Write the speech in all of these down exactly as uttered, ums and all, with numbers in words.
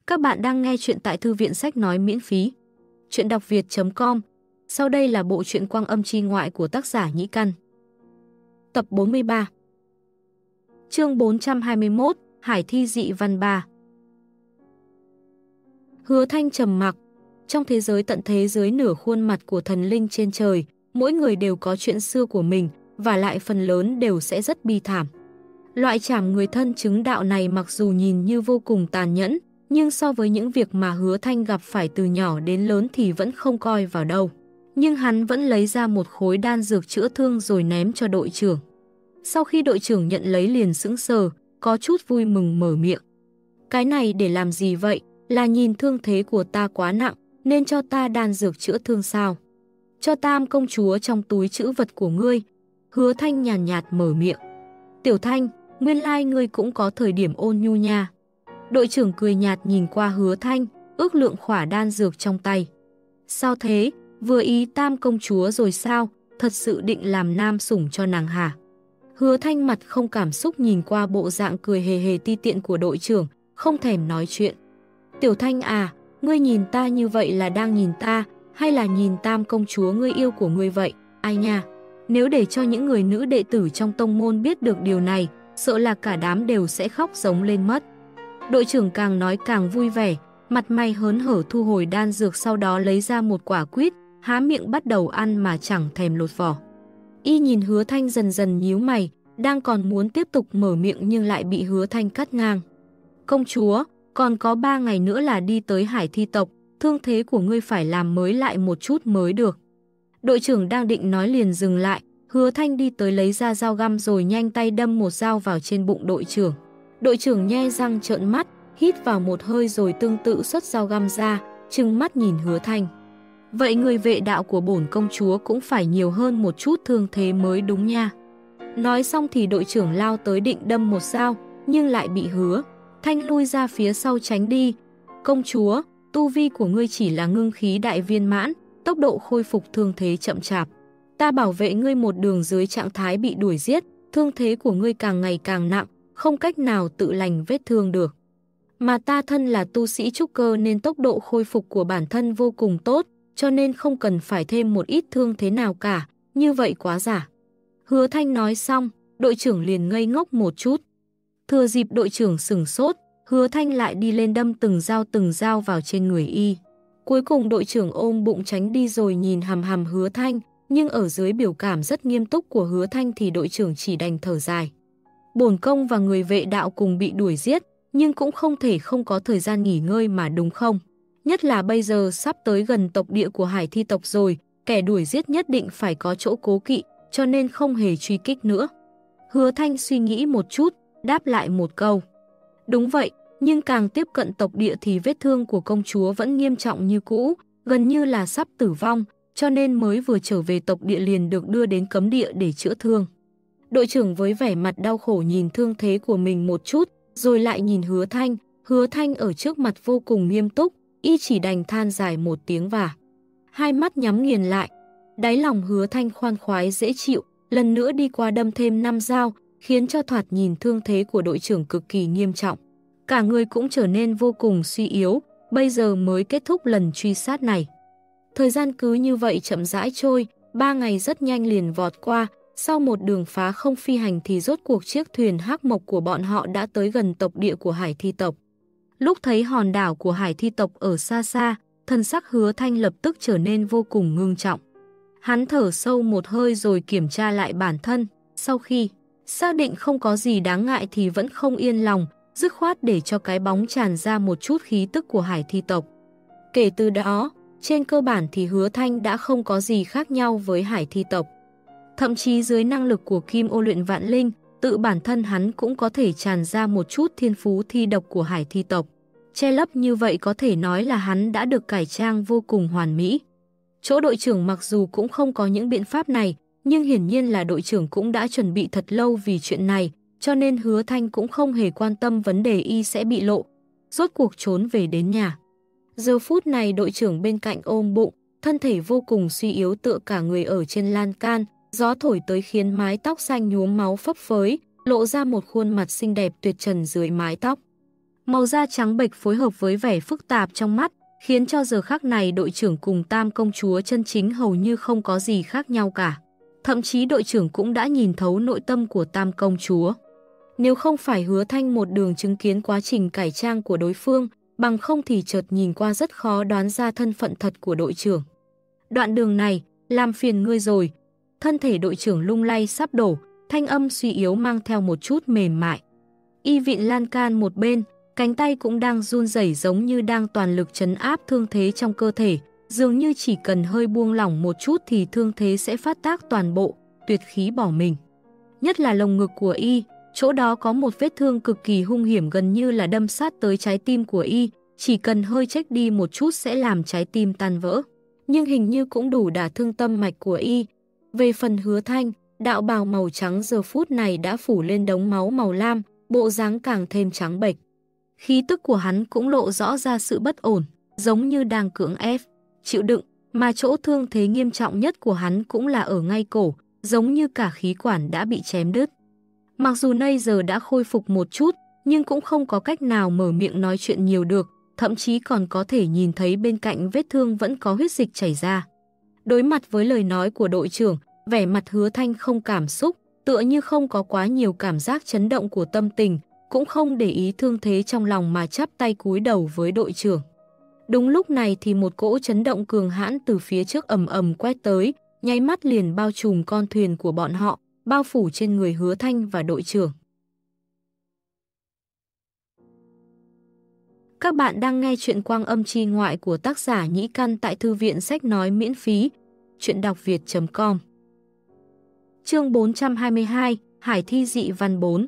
Các bạn đang nghe chuyện tại Thư viện Sách Nói miễn phí. Chuyện đọc việt chấm com. Sau đây là bộ truyện Quang Âm Chi Ngoại của tác giả Nhĩ Căn. Tập bốn mươi ba. Chương bốn trăm hai mươi mốt, Hải thi dị văn ba. Hứa Thanh trầm mặc. Trong thế giới tận thế dưới nửa khuôn mặt của thần linh trên trời, mỗi người đều có chuyện xưa của mình, và lại phần lớn đều sẽ rất bi thảm. Loại trảm người thân chứng đạo này mặc dù nhìn như vô cùng tàn nhẫn, nhưng so với những việc mà Hứa Thanh gặp phải từ nhỏ đến lớn thì vẫn không coi vào đâu. Nhưng hắn vẫn lấy ra một khối đan dược chữa thương rồi ném cho đội trưởng. Sau khi đội trưởng nhận lấy liền sững sờ, có chút vui mừng mở miệng. Cái này để làm gì vậy? Là nhìn thương thế của ta quá nặng, nên cho ta đan dược chữa thương sao? Cho Tam công chúa trong túi trữ vật của ngươi. Hứa Thanh nhàn nhạt, nhạt mở miệng. Tiểu Thanh, nguyên lai ngươi cũng có thời điểm ôn nhu nha. Đội trưởng cười nhạt nhìn qua Hứa Thanh, ước lượng khỏa đan dược trong tay. Sao thế? Vừa ý Tam công chúa rồi sao? Thật sự định làm nam sủng cho nàng hả? Hứa Thanh mặt không cảm xúc nhìn qua bộ dạng cười hề hề ti tiện của đội trưởng, không thèm nói chuyện. Tiểu Thanh à, ngươi nhìn ta như vậy là đang nhìn ta, hay là nhìn Tam công chúa ngươi yêu của ngươi vậy? Ai nha? Nếu để cho những người nữ đệ tử trong tông môn biết được điều này, sợ là cả đám đều sẽ khóc giống lên mất. Đội trưởng càng nói càng vui vẻ, mặt mày hớn hở thu hồi đan dược, sau đó lấy ra một quả quýt, há miệng bắt đầu ăn mà chẳng thèm lột vỏ. Y nhìn Hứa Thanh dần dần nhíu mày, đang còn muốn tiếp tục mở miệng nhưng lại bị Hứa Thanh cắt ngang. Công chúa, còn có ba ngày nữa là đi tới Hải thi tộc, thương thế của ngươi phải làm mới lại một chút mới được. Đội trưởng đang định nói liền dừng lại, Hứa Thanh đi tới lấy ra dao găm rồi nhanh tay đâm một dao vào trên bụng đội trưởng. Đội trưởng nhe răng trợn mắt, hít vào một hơi rồi tương tự xuất dao găm ra, trừng mắt nhìn Hứa Thanh. Vậy người vệ đạo của bổn công chúa cũng phải nhiều hơn một chút thương thế mới đúng nha. Nói xong thì đội trưởng lao tới định đâm một dao, nhưng lại bị Hứa Thanh lui ra phía sau tránh đi. Công chúa, tu vi của ngươi chỉ là ngưng khí đại viên mãn, tốc độ khôi phục thương thế chậm chạp. Ta bảo vệ ngươi một đường dưới trạng thái bị đuổi giết, thương thế của ngươi càng ngày càng nặng, không cách nào tự lành vết thương được. Mà ta thân là tu sĩ trúc cơ nên tốc độ khôi phục của bản thân vô cùng tốt, cho nên không cần phải thêm một ít thương thế nào cả, như vậy quá giả. Hứa Thanh nói xong, đội trưởng liền ngây ngốc một chút. Thừa dịp đội trưởng sửng sốt, Hứa Thanh lại đi lên đâm từng dao từng dao vào trên người y. Cuối cùng đội trưởng ôm bụng tránh đi rồi nhìn hằm hằm Hứa Thanh, nhưng ở dưới biểu cảm rất nghiêm túc của Hứa Thanh thì đội trưởng chỉ đành thở dài. Bổn công và người vệ đạo cùng bị đuổi giết, nhưng cũng không thể không có thời gian nghỉ ngơi mà đúng không? Nhất là bây giờ sắp tới gần tộc địa của Hải thi tộc rồi, kẻ đuổi giết nhất định phải có chỗ cố kỵ, cho nên không hề truy kích nữa. Hứa Thanh suy nghĩ một chút, đáp lại một câu. Đúng vậy, nhưng càng tiếp cận tộc địa thì vết thương của công chúa vẫn nghiêm trọng như cũ, gần như là sắp tử vong, cho nên mới vừa trở về tộc địa liền được đưa đến cấm địa để chữa thương. Đội trưởng với vẻ mặt đau khổ nhìn thương thế của mình một chút, rồi lại nhìn Hứa Thanh. Hứa Thanh ở trước mặt vô cùng nghiêm túc, y chỉ đành than dài một tiếng và hai mắt nhắm nghiền lại. Đáy lòng Hứa Thanh khoan khoái dễ chịu, lần nữa đi qua đâm thêm năm dao, khiến cho thoạt nhìn thương thế của đội trưởng cực kỳ nghiêm trọng. Cả người cũng trở nên vô cùng suy yếu, bây giờ mới kết thúc lần truy sát này. Thời gian cứ như vậy chậm rãi trôi, ba ngày rất nhanh liền vọt qua. Sau một đường phá không phi hành thì rốt cuộc chiếc thuyền hắc mộc của bọn họ đã tới gần tộc địa của Hải thi tộc. Lúc thấy hòn đảo của Hải thi tộc ở xa xa, thần sắc Hứa Thanh lập tức trở nên vô cùng ngưng trọng. Hắn thở sâu một hơi rồi kiểm tra lại bản thân, sau khi xác định không có gì đáng ngại thì vẫn không yên lòng, dứt khoát để cho cái bóng tràn ra một chút khí tức của Hải thi tộc. Kể từ đó, trên cơ bản thì Hứa Thanh đã không có gì khác nhau với Hải thi tộc. Thậm chí dưới năng lực của Kim Ô Luyện Vạn Linh, tự bản thân hắn cũng có thể tràn ra một chút thiên phú thi độc của Hải thi tộc. Che lấp như vậy có thể nói là hắn đã được cải trang vô cùng hoàn mỹ. Chỗ đội trưởng mặc dù cũng không có những biện pháp này, nhưng hiển nhiên là đội trưởng cũng đã chuẩn bị thật lâu vì chuyện này, cho nên Hứa Thanh cũng không hề quan tâm vấn đề y sẽ bị lộ. Rốt cuộc trốn về đến nhà. Giờ phút này đội trưởng bên cạnh ôm bụng, thân thể vô cùng suy yếu tựa cả người ở trên lan can, gió thổi tới khiến mái tóc xanh nhuốm máu phấp phới, lộ ra một khuôn mặt xinh đẹp tuyệt trần dưới mái tóc. Màu da trắng bệch phối hợp với vẻ phức tạp trong mắt, khiến cho giờ khắc này đội trưởng cùng Tam công chúa chân chính hầu như không có gì khác nhau cả. Thậm chí đội trưởng cũng đã nhìn thấu nội tâm của Tam công chúa. Nếu không phải Hứa Thanh một đường chứng kiến quá trình cải trang của đối phương, bằng không thì chợt nhìn qua rất khó đoán ra thân phận thật của đội trưởng. Đoạn đường này, làm phiền ngươi rồi. Thân thể đội trưởng lung lay sắp đổ, thanh âm suy yếu mang theo một chút mềm mại. Y vịn lan can một bên, cánh tay cũng đang run rẩy giống như đang toàn lực trấn áp thương thế trong cơ thể, dường như chỉ cần hơi buông lỏng một chút thì thương thế sẽ phát tác toàn bộ, tuyệt khí bỏ mình. Nhất là lồng ngực của Y, chỗ đó có một vết thương cực kỳ hung hiểm gần như là đâm sát tới trái tim của Y, chỉ cần hơi chếch đi một chút sẽ làm trái tim tan vỡ. Nhưng hình như cũng đủ đả thương tâm mạch của Y. Về phần Hứa Thanh, đạo bào màu trắng giờ phút này đã phủ lên đống máu màu lam, bộ dáng càng thêm trắng bệch. Khí tức của hắn cũng lộ rõ ra sự bất ổn, giống như đang cưỡng ép, chịu đựng, mà chỗ thương thế nghiêm trọng nhất của hắn cũng là ở ngay cổ, giống như cả khí quản đã bị chém đứt. Mặc dù nay giờ đã khôi phục một chút, nhưng cũng không có cách nào mở miệng nói chuyện nhiều được, thậm chí còn có thể nhìn thấy bên cạnh vết thương vẫn có huyết dịch chảy ra. Đối mặt với lời nói của đội trưởng, vẻ mặt Hứa Thanh không cảm xúc, tựa như không có quá nhiều cảm giác chấn động của tâm tình, cũng không để ý thương thế trong lòng mà chắp tay cúi đầu với đội trưởng. Đúng lúc này thì một cỗ chấn động cường hãn từ phía trước ầm ầm quét tới, nháy mắt liền bao trùm con thuyền của bọn họ, bao phủ trên người Hứa Thanh và đội trưởng. Các bạn đang nghe chuyện Quang Âm Chi Ngoại của tác giả Nhĩ Căn tại Thư viện Sách Nói miễn phí, chuyện đọc việt chấm com. Chương bốn trăm hai mươi hai, Hải thi dị văn bốn.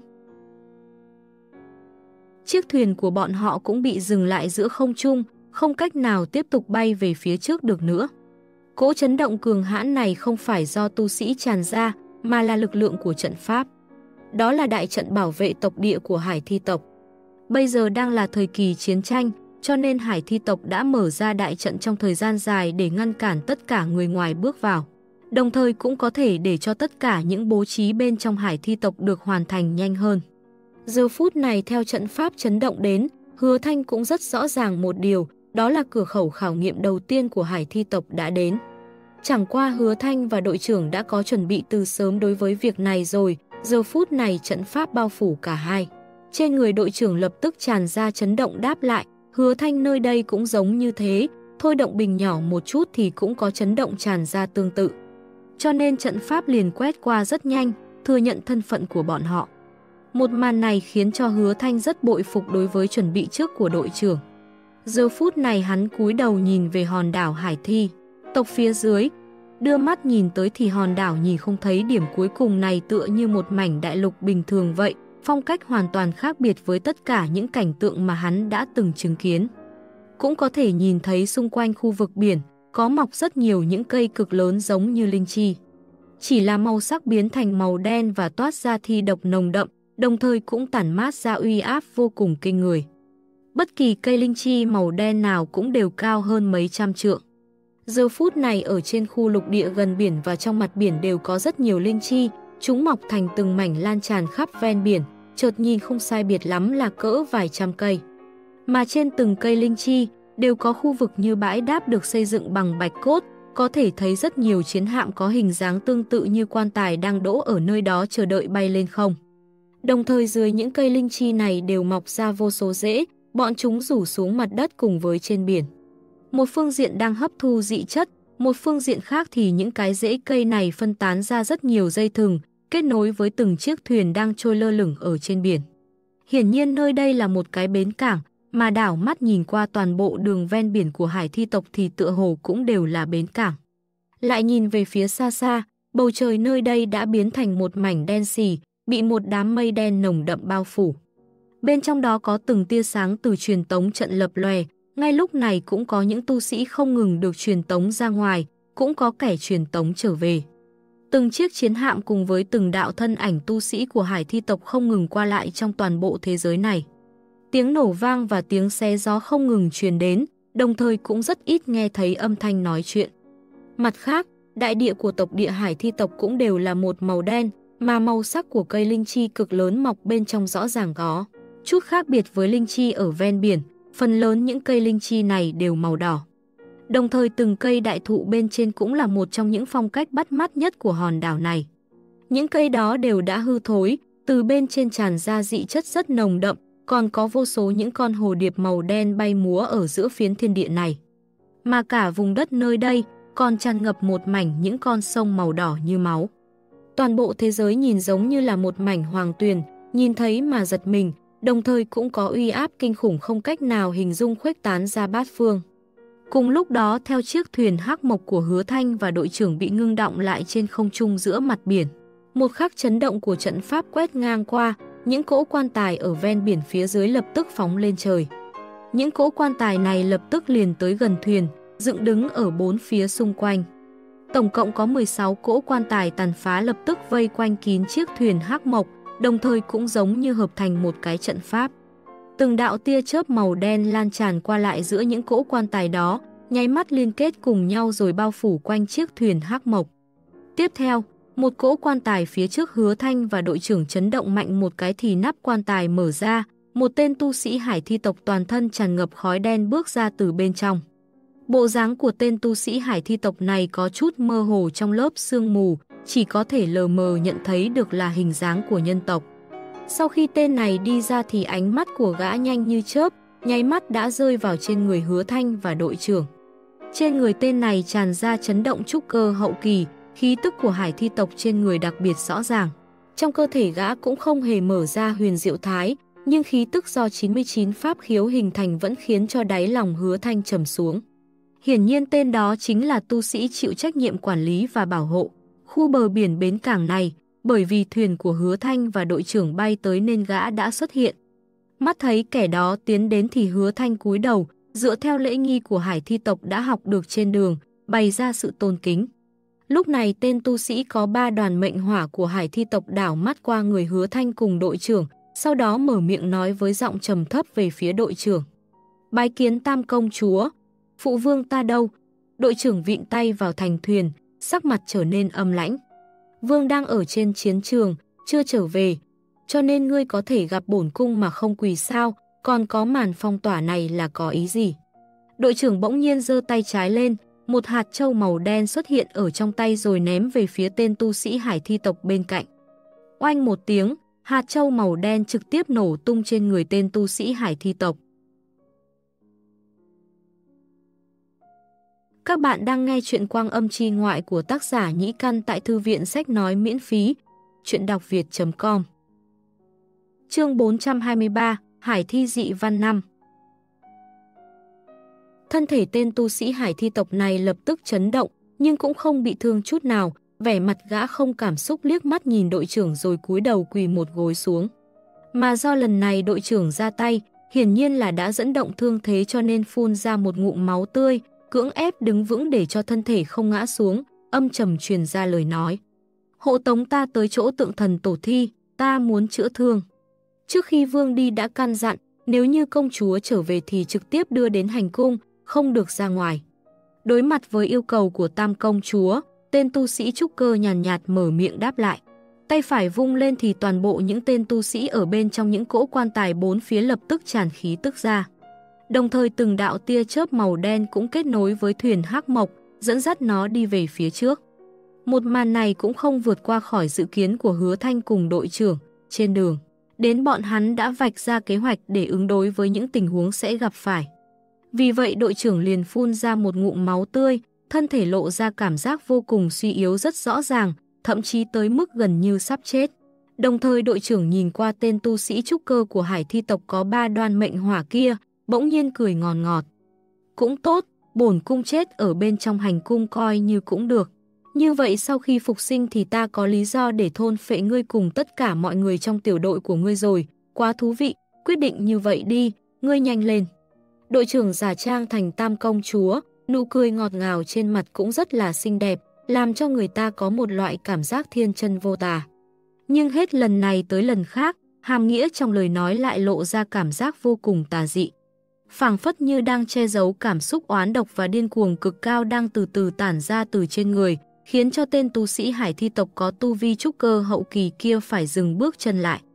Chiếc thuyền của bọn họ cũng bị dừng lại giữa không trung, không cách nào tiếp tục bay về phía trước được nữa. Cỗ chấn động cường hãn này không phải do tu sĩ tràn ra, mà là lực lượng của trận pháp. Đó là đại trận bảo vệ tộc địa của Hải thi tộc. Bây giờ đang là thời kỳ chiến tranh, cho nên Hải thi tộc đã mở ra đại trận trong thời gian dài để ngăn cản tất cả người ngoài bước vào. Đồng thời cũng có thể để cho tất cả những bố trí bên trong Hải thi tộc được hoàn thành nhanh hơn. Giờ phút này theo trận pháp chấn động đến, Hứa Thanh cũng rất rõ ràng một điều, đó là cửa khẩu khảo nghiệm đầu tiên của Hải thi tộc đã đến. Chẳng qua Hứa Thanh và đội trưởng đã có chuẩn bị từ sớm đối với việc này rồi, giờ phút này trận pháp bao phủ cả hai. Trên người đội trưởng lập tức tràn ra chấn động đáp lại, Hứa Thanh nơi đây cũng giống như thế, thôi động bình nhỏ một chút thì cũng có chấn động tràn ra tương tự. Cho nên trận pháp liền quét qua rất nhanh, thừa nhận thân phận của bọn họ. Một màn này khiến cho Hứa Thanh rất bội phục đối với chuẩn bị trước của đội trưởng. Giờ phút này hắn cúi đầu nhìn về hòn đảo Hải thi tộc phía dưới, đưa mắt nhìn tới thì hòn đảo nhìn không thấy điểm cuối cùng này tựa như một mảnh đại lục bình thường vậy, phong cách hoàn toàn khác biệt với tất cả những cảnh tượng mà hắn đã từng chứng kiến. Cũng có thể nhìn thấy xung quanh khu vực biển, có mọc rất nhiều những cây cực lớn giống như linh chi. Chỉ là màu sắc biến thành màu đen và toát ra thi độc nồng đậm, đồng thời cũng tản mát ra uy áp vô cùng kinh người. Bất kỳ cây linh chi màu đen nào cũng đều cao hơn mấy trăm trượng. Giờ phút này ở trên khu lục địa gần biển và trong mặt biển đều có rất nhiều linh chi, chúng mọc thành từng mảnh lan tràn khắp ven biển, chợt nhìn không sai biệt lắm là cỡ vài trăm cây. Mà trên từng cây linh chi đều có khu vực như bãi đáp được xây dựng bằng bạch cốt, có thể thấy rất nhiều chiến hạm có hình dáng tương tự như quan tài đang đỗ ở nơi đó chờ đợi bay lên không. Đồng thời dưới những cây linh chi này đều mọc ra vô số rễ, bọn chúng rủ xuống mặt đất cùng với trên biển. Một phương diện đang hấp thu dị chất, một phương diện khác thì những cái rễ cây này phân tán ra rất nhiều dây thừng, kết nối với từng chiếc thuyền đang trôi lơ lửng ở trên biển. Hiển nhiên nơi đây là một cái bến cảng, mà đảo mắt nhìn qua toàn bộ đường ven biển của Hải thi tộc thì tựa hồ cũng đều là bến cảng. Lại nhìn về phía xa xa, bầu trời nơi đây đã biến thành một mảnh đen xì, bị một đám mây đen nồng đậm bao phủ. Bên trong đó có từng tia sáng từ truyền tống trận lập lòe, ngay lúc này cũng có những tu sĩ không ngừng được truyền tống ra ngoài, cũng có kẻ truyền tống trở về. Từng chiếc chiến hạm cùng với từng đạo thân ảnh tu sĩ của Hải thi tộc không ngừng qua lại trong toàn bộ thế giới này. Tiếng nổ vang và tiếng xé gió không ngừng truyền đến, đồng thời cũng rất ít nghe thấy âm thanh nói chuyện. Mặt khác, đại địa của tộc địa Hải thi tộc cũng đều là một màu đen, mà màu sắc của cây linh chi cực lớn mọc bên trong rõ ràng có. Chút khác biệt với linh chi ở ven biển, phần lớn những cây linh chi này đều màu đỏ. Đồng thời từng cây đại thụ bên trên cũng là một trong những phong cách bắt mắt nhất của hòn đảo này. Những cây đó đều đã hư thối, từ bên trên tràn ra dị chất rất nồng đậm, còn có vô số những con hồ điệp màu đen bay múa ở giữa phiến thiên địa này. Mà cả vùng đất nơi đây còn tràn ngập một mảnh những con sông màu đỏ như máu. Toàn bộ thế giới nhìn giống như là một mảnh hoàng tuyền, nhìn thấy mà giật mình, đồng thời cũng có uy áp kinh khủng không cách nào hình dung khuếch tán ra bát phương. Cùng lúc đó, theo chiếc thuyền hắc mộc của Hứa Thanh và đội trưởng bị ngưng đọng lại trên không trung giữa mặt biển, một khắc chấn động của trận pháp quét ngang qua, những cỗ quan tài ở ven biển phía dưới lập tức phóng lên trời. Những cỗ quan tài này lập tức liền tới gần thuyền, dựng đứng ở bốn phía xung quanh. Tổng cộng có mười sáu cỗ quan tài tàn phá lập tức vây quanh kín chiếc thuyền hắc mộc, đồng thời cũng giống như hợp thành một cái trận pháp. Từng đạo tia chớp màu đen lan tràn qua lại giữa những cỗ quan tài đó, nháy mắt liên kết cùng nhau rồi bao phủ quanh chiếc thuyền hắc mộc. Tiếp theo, một cỗ quan tài phía trước Hứa Thanh và đội trưởng chấn động mạnh một cái thì nắp quan tài mở ra, một tên tu sĩ hải thi tộc toàn thân tràn ngập khói đen bước ra từ bên trong. Bộ dáng của tên tu sĩ hải thi tộc này có chút mơ hồ trong lớp sương mù, chỉ có thể lờ mờ nhận thấy được là hình dáng của nhân tộc. Sau khi tên này đi ra thì ánh mắt của gã nhanh như chớp, nháy mắt đã rơi vào trên người Hứa Thanh và đội trưởng. Trên người tên này tràn ra chấn động trúc cơ hậu kỳ, khí tức của hải thi tộc trên người đặc biệt rõ ràng. Trong cơ thể gã cũng không hề mở ra huyền diệu thái, nhưng khí tức do chín mươi chín pháp khiếu hình thành vẫn khiến cho đáy lòng Hứa Thanh trầm xuống. Hiển nhiên tên đó chính là tu sĩ chịu trách nhiệm quản lý và bảo hộ khu bờ biển bến cảng này, bởi vì thuyền của Hứa Thanh và đội trưởng bay tới nên gã đã xuất hiện. Mắt thấy kẻ đó tiến đến thì Hứa Thanh cúi đầu, dựa theo lễ nghi của hải thi tộc đã học được trên đường, bày ra sự tôn kính. Lúc này tên tu sĩ có ba đoàn mệnh hỏa của hải thi tộc đảo mắt qua người Hứa Thanh cùng đội trưởng, sau đó mở miệng nói với giọng trầm thấp về phía đội trưởng. Bái kiến Tam công chúa, phụ vương ta đâu? Đội trưởng vịn tay vào thành thuyền, sắc mặt trở nên âm lãnh. Vương đang ở trên chiến trường, chưa trở về, cho nên ngươi có thể gặp bổn cung mà không quỳ sao, còn có màn phong tỏa này là có ý gì? Đội trưởng bỗng nhiên giơ tay trái lên, một hạt châu màu đen xuất hiện ở trong tay rồi ném về phía tên tu sĩ hải thi tộc bên cạnh. Oanh một tiếng, hạt châu màu đen trực tiếp nổ tung trên người tên tu sĩ hải thi tộc. Các bạn đang nghe chuyện Quang Âm Chi Ngoại của tác giả Nhĩ Căn tại thư viện sách nói miễn phí, chuyện đọc việt chấm com. Chương bốn trăm hai mươi ba, Hải thi dị văn năm. Thân thể tên tu sĩ hải thi tộc này lập tức chấn động, nhưng cũng không bị thương chút nào, vẻ mặt gã không cảm xúc liếc mắt nhìn đội trưởng rồi cúi đầu quỳ một gối xuống. Mà do lần này đội trưởng ra tay, hiển nhiên là đã dẫn động thương thế cho nên phun ra một ngụm máu tươi, cưỡng ép đứng vững để cho thân thể không ngã xuống, âm trầm truyền ra lời nói. Hộ tống ta tới chỗ tượng thần tổ thi, ta muốn chữa thương. Trước khi vương đi đã căn dặn, nếu như công chúa trở về thì trực tiếp đưa đến hành cung, không được ra ngoài. Đối mặt với yêu cầu của Tam công chúa, tên tu sĩ trúc cơ nhàn nhạt, nhạt mở miệng đáp lại. Tay phải vung lên thì toàn bộ những tên tu sĩ ở bên trong những cỗ quan tài bốn phía lập tức tràn khí tức ra. Đồng thời từng đạo tia chớp màu đen cũng kết nối với thuyền hắc mộc, dẫn dắt nó đi về phía trước. Một màn này cũng không vượt qua khỏi dự kiến của Hứa Thanh cùng đội trưởng. Trên đường đến, bọn hắn đã vạch ra kế hoạch để ứng đối với những tình huống sẽ gặp phải. Vì vậy đội trưởng liền phun ra một ngụm máu tươi, thân thể lộ ra cảm giác vô cùng suy yếu rất rõ ràng, thậm chí tới mức gần như sắp chết. Đồng thời đội trưởng nhìn qua tên tu sĩ trúc cơ của hải thi tộc có ba đoan mệnh hỏa kia, bỗng nhiên cười ngọt ngọt. Cũng tốt, bổn cung chết ở bên trong hành cung coi như cũng được. Như vậy sau khi phục sinh thì ta có lý do để thôn phệ ngươi cùng tất cả mọi người trong tiểu đội của ngươi rồi. Quá thú vị, quyết định như vậy đi, ngươi nhanh lên. Đội trưởng giả trang thành Tam công chúa, nụ cười ngọt ngào trên mặt cũng rất là xinh đẹp, làm cho người ta có một loại cảm giác thiên chân vô tà. Nhưng hết lần này tới lần khác, hàm nghĩa trong lời nói lại lộ ra cảm giác vô cùng tà dị. Phảng phất như đang che giấu cảm xúc oán độc và điên cuồng cực cao đang từ từ tản ra từ trên người, khiến cho tên tu sĩ hải thi tộc có tu vi trúc cơ hậu kỳ kia phải dừng bước chân lại.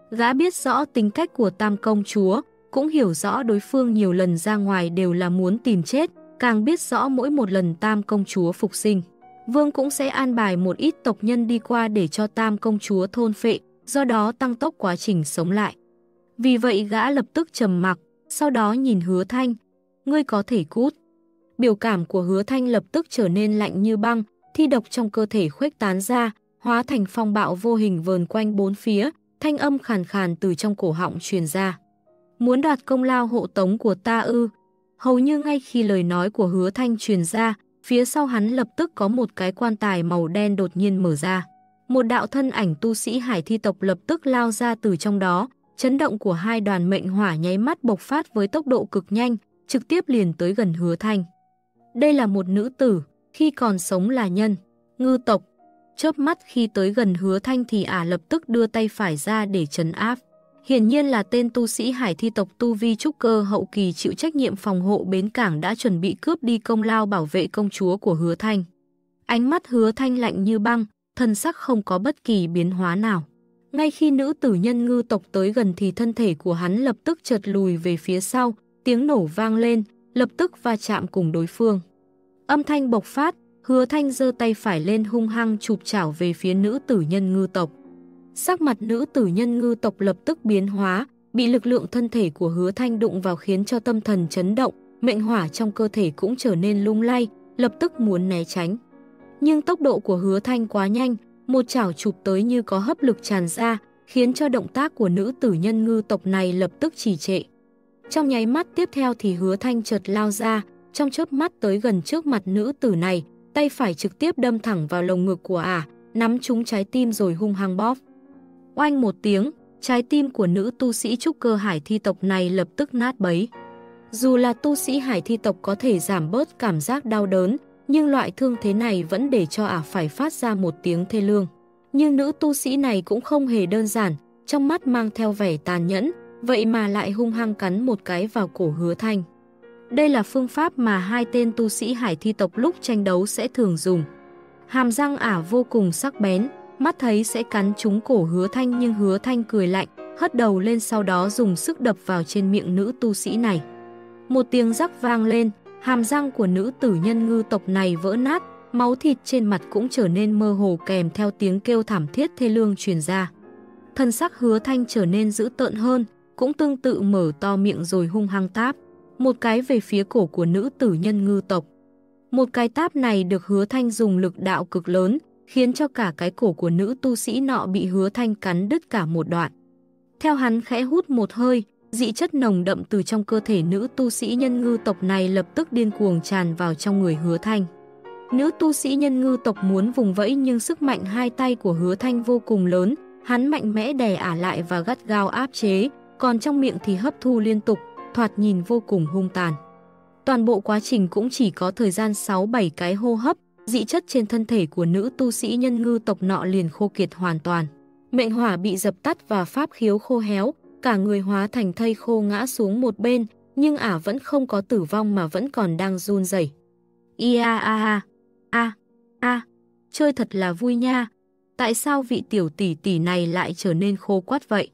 Gã biết rõ tính cách của Tam công chúa, cũng hiểu rõ đối phương nhiều lần ra ngoài đều là muốn tìm chết, càng biết rõ mỗi một lần Tam công chúa phục sinh, Vương cũng sẽ an bài một ít tộc nhân đi qua để cho Tam công chúa thôn phệ, do đó tăng tốc quá trình sống lại. Vì vậy gã lập tức trầm mặc, sau đó nhìn Hứa Thanh, ngươi có thể cút. Biểu cảm của Hứa Thanh lập tức trở nên lạnh như băng, thi độc trong cơ thể khuếch tán ra, hóa thành phong bạo vô hình vờn quanh bốn phía, thanh âm khàn khàn từ trong cổ họng truyền ra. Muốn đoạt công lao hộ tống của ta ư? Hầu như ngay khi lời nói của Hứa Thanh truyền ra, phía sau hắn lập tức có một cái quan tài màu đen đột nhiên mở ra. Một đạo thân ảnh tu sĩ hải thi tộc lập tức lao ra từ trong đó, chấn động của hai đoàn mệnh hỏa nháy mắt bộc phát với tốc độ cực nhanh, trực tiếp liền tới gần Hứa Thanh. Đây là một nữ tử, khi còn sống là nhân, ngư tộc. Chớp mắt khi tới gần Hứa Thanh thì ả lập tức đưa tay phải ra để trấn áp. Hiển nhiên là tên tu sĩ hải thi tộc tu vi trúc cơ hậu kỳ chịu trách nhiệm phòng hộ bến cảng đã chuẩn bị cướp đi công lao bảo vệ công chúa của Hứa Thanh. Ánh mắt Hứa Thanh lạnh như băng, thân sắc không có bất kỳ biến hóa nào. Ngay khi nữ tử nhân ngư tộc tới gần thì thân thể của hắn lập tức chợt lùi về phía sau, tiếng nổ vang lên, lập tức va chạm cùng đối phương. Âm thanh bộc phát, Hứa Thanh giơ tay phải lên hung hăng chụp chảo về phía nữ tử nhân ngư tộc. Sắc mặt nữ tử nhân ngư tộc lập tức biến hóa, bị lực lượng thân thể của Hứa Thanh đụng vào khiến cho tâm thần chấn động, mệnh hỏa trong cơ thể cũng trở nên lung lay, lập tức muốn né tránh. Nhưng tốc độ của Hứa Thanh quá nhanh, một chảo chụp tới như có hấp lực tràn ra, khiến cho động tác của nữ tử nhân ngư tộc này lập tức trì trệ. Trong nháy mắt tiếp theo thì Hứa Thanh chợt lao ra, trong chớp mắt tới gần trước mặt nữ tử này, tay phải trực tiếp đâm thẳng vào lồng ngực của ả, nắm trúng trái tim rồi hung hăng bóp. Oanh một tiếng, trái tim của nữ tu sĩ trúc cơ hải thi tộc này lập tức nát bấy. Dù là tu sĩ hải thi tộc có thể giảm bớt cảm giác đau đớn, nhưng loại thương thế này vẫn để cho ả phải phát ra một tiếng thê lương. Nhưng nữ tu sĩ này cũng không hề đơn giản, trong mắt mang theo vẻ tàn nhẫn, vậy mà lại hung hăng cắn một cái vào cổ Hứa Thanh. Đây là phương pháp mà hai tên tu sĩ hải thi tộc lúc tranh đấu sẽ thường dùng. Hàm răng ả vô cùng sắc bén, mắt thấy sẽ cắn trúng cổ Hứa Thanh nhưng Hứa Thanh cười lạnh, hất đầu lên sau đó dùng sức đập vào trên miệng nữ tu sĩ này. Một tiếng rắc vang lên, hàm răng của nữ tử nhân ngư tộc này vỡ nát, máu thịt trên mặt cũng trở nên mơ hồ kèm theo tiếng kêu thảm thiết thê lương truyền ra. Thân sắc Hứa Thanh trở nên dữ tợn hơn, cũng tương tự mở to miệng rồi hung hăng táp một cái về phía cổ của nữ tử nhân ngư tộc. Một cái táp này được Hứa Thanh dùng lực đạo cực lớn, khiến cho cả cái cổ của nữ tu sĩ nọ bị Hứa Thanh cắn đứt cả một đoạn. Theo hắn khẽ hút một hơi, dị chất nồng đậm từ trong cơ thể nữ tu sĩ nhân ngư tộc này lập tức điên cuồng tràn vào trong người Hứa Thanh. Nữ tu sĩ nhân ngư tộc muốn vùng vẫy nhưng sức mạnh hai tay của Hứa Thanh vô cùng lớn, hắn mạnh mẽ đè ả lại và gắt gao áp chế, còn trong miệng thì hấp thu liên tục, thoạt nhìn vô cùng hung tàn. Toàn bộ quá trình cũng chỉ có thời gian sáu bảy cái hô hấp, dị chất trên thân thể của nữ tu sĩ nhân ngư tộc nọ liền khô kiệt hoàn toàn. Mệnh hỏa bị dập tắt và pháp khiếu khô héo, cả người hóa thành thây khô ngã xuống một bên, nhưng ả vẫn không có tử vong mà vẫn còn đang run rẩy. Ia a a a a, chơi thật là vui nha. Tại sao vị tiểu tỷ tỷ này lại trở nên khô quắt vậy?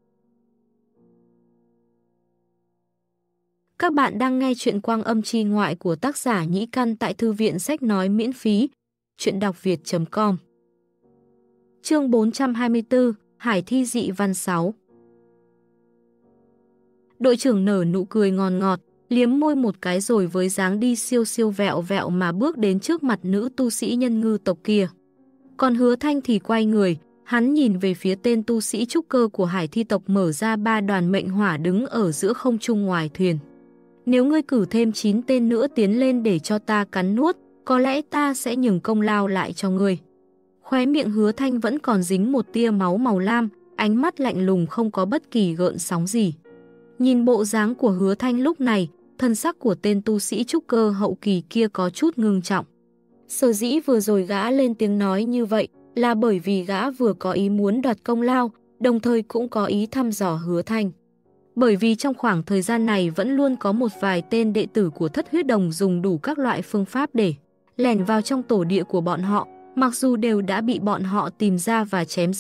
Các bạn đang nghe chuyện Quang Âm Chi Ngoại của tác giả Nhĩ Căn tại thư viện sách nói miễn phí. Chuyện đọc việt chấm com. Chương bốn trăm hai mươi tư, Hải thi dị văn sáu. Đội trưởng nở nụ cười ngon ngọt, liếm môi một cái rồi với dáng đi siêu siêu vẹo vẹo mà bước đến trước mặt nữ tu sĩ nhân ngư tộc kia. Còn Hứa Thanh thì quay người, hắn nhìn về phía tên tu sĩ trúc cơ của hải thi tộc mở ra ba đoàn mệnh hỏa đứng ở giữa không trung ngoài thuyền. Nếu ngươi cử thêm chín tên nữa tiến lên để cho ta cắn nuốt, có lẽ ta sẽ nhường công lao lại cho ngươi. Khóe miệng Hứa Thanh vẫn còn dính một tia máu màu lam, ánh mắt lạnh lùng không có bất kỳ gợn sóng gì. Nhìn bộ dáng của Hứa Thanh lúc này, thân sắc của tên tu sĩ trúc cơ hậu kỳ kia có chút ngưng trọng. Sở dĩ vừa rồi gã lên tiếng nói như vậy là bởi vì gã vừa có ý muốn đoạt công lao, đồng thời cũng có ý thăm dò Hứa Thanh. Bởi vì trong khoảng thời gian này vẫn luôn có một vài tên đệ tử của Thất Huyết Đồng dùng đủ các loại phương pháp để lẻn vào trong tổ địa của bọn họ, mặc dù đều đã bị bọn họ tìm ra và chém giết,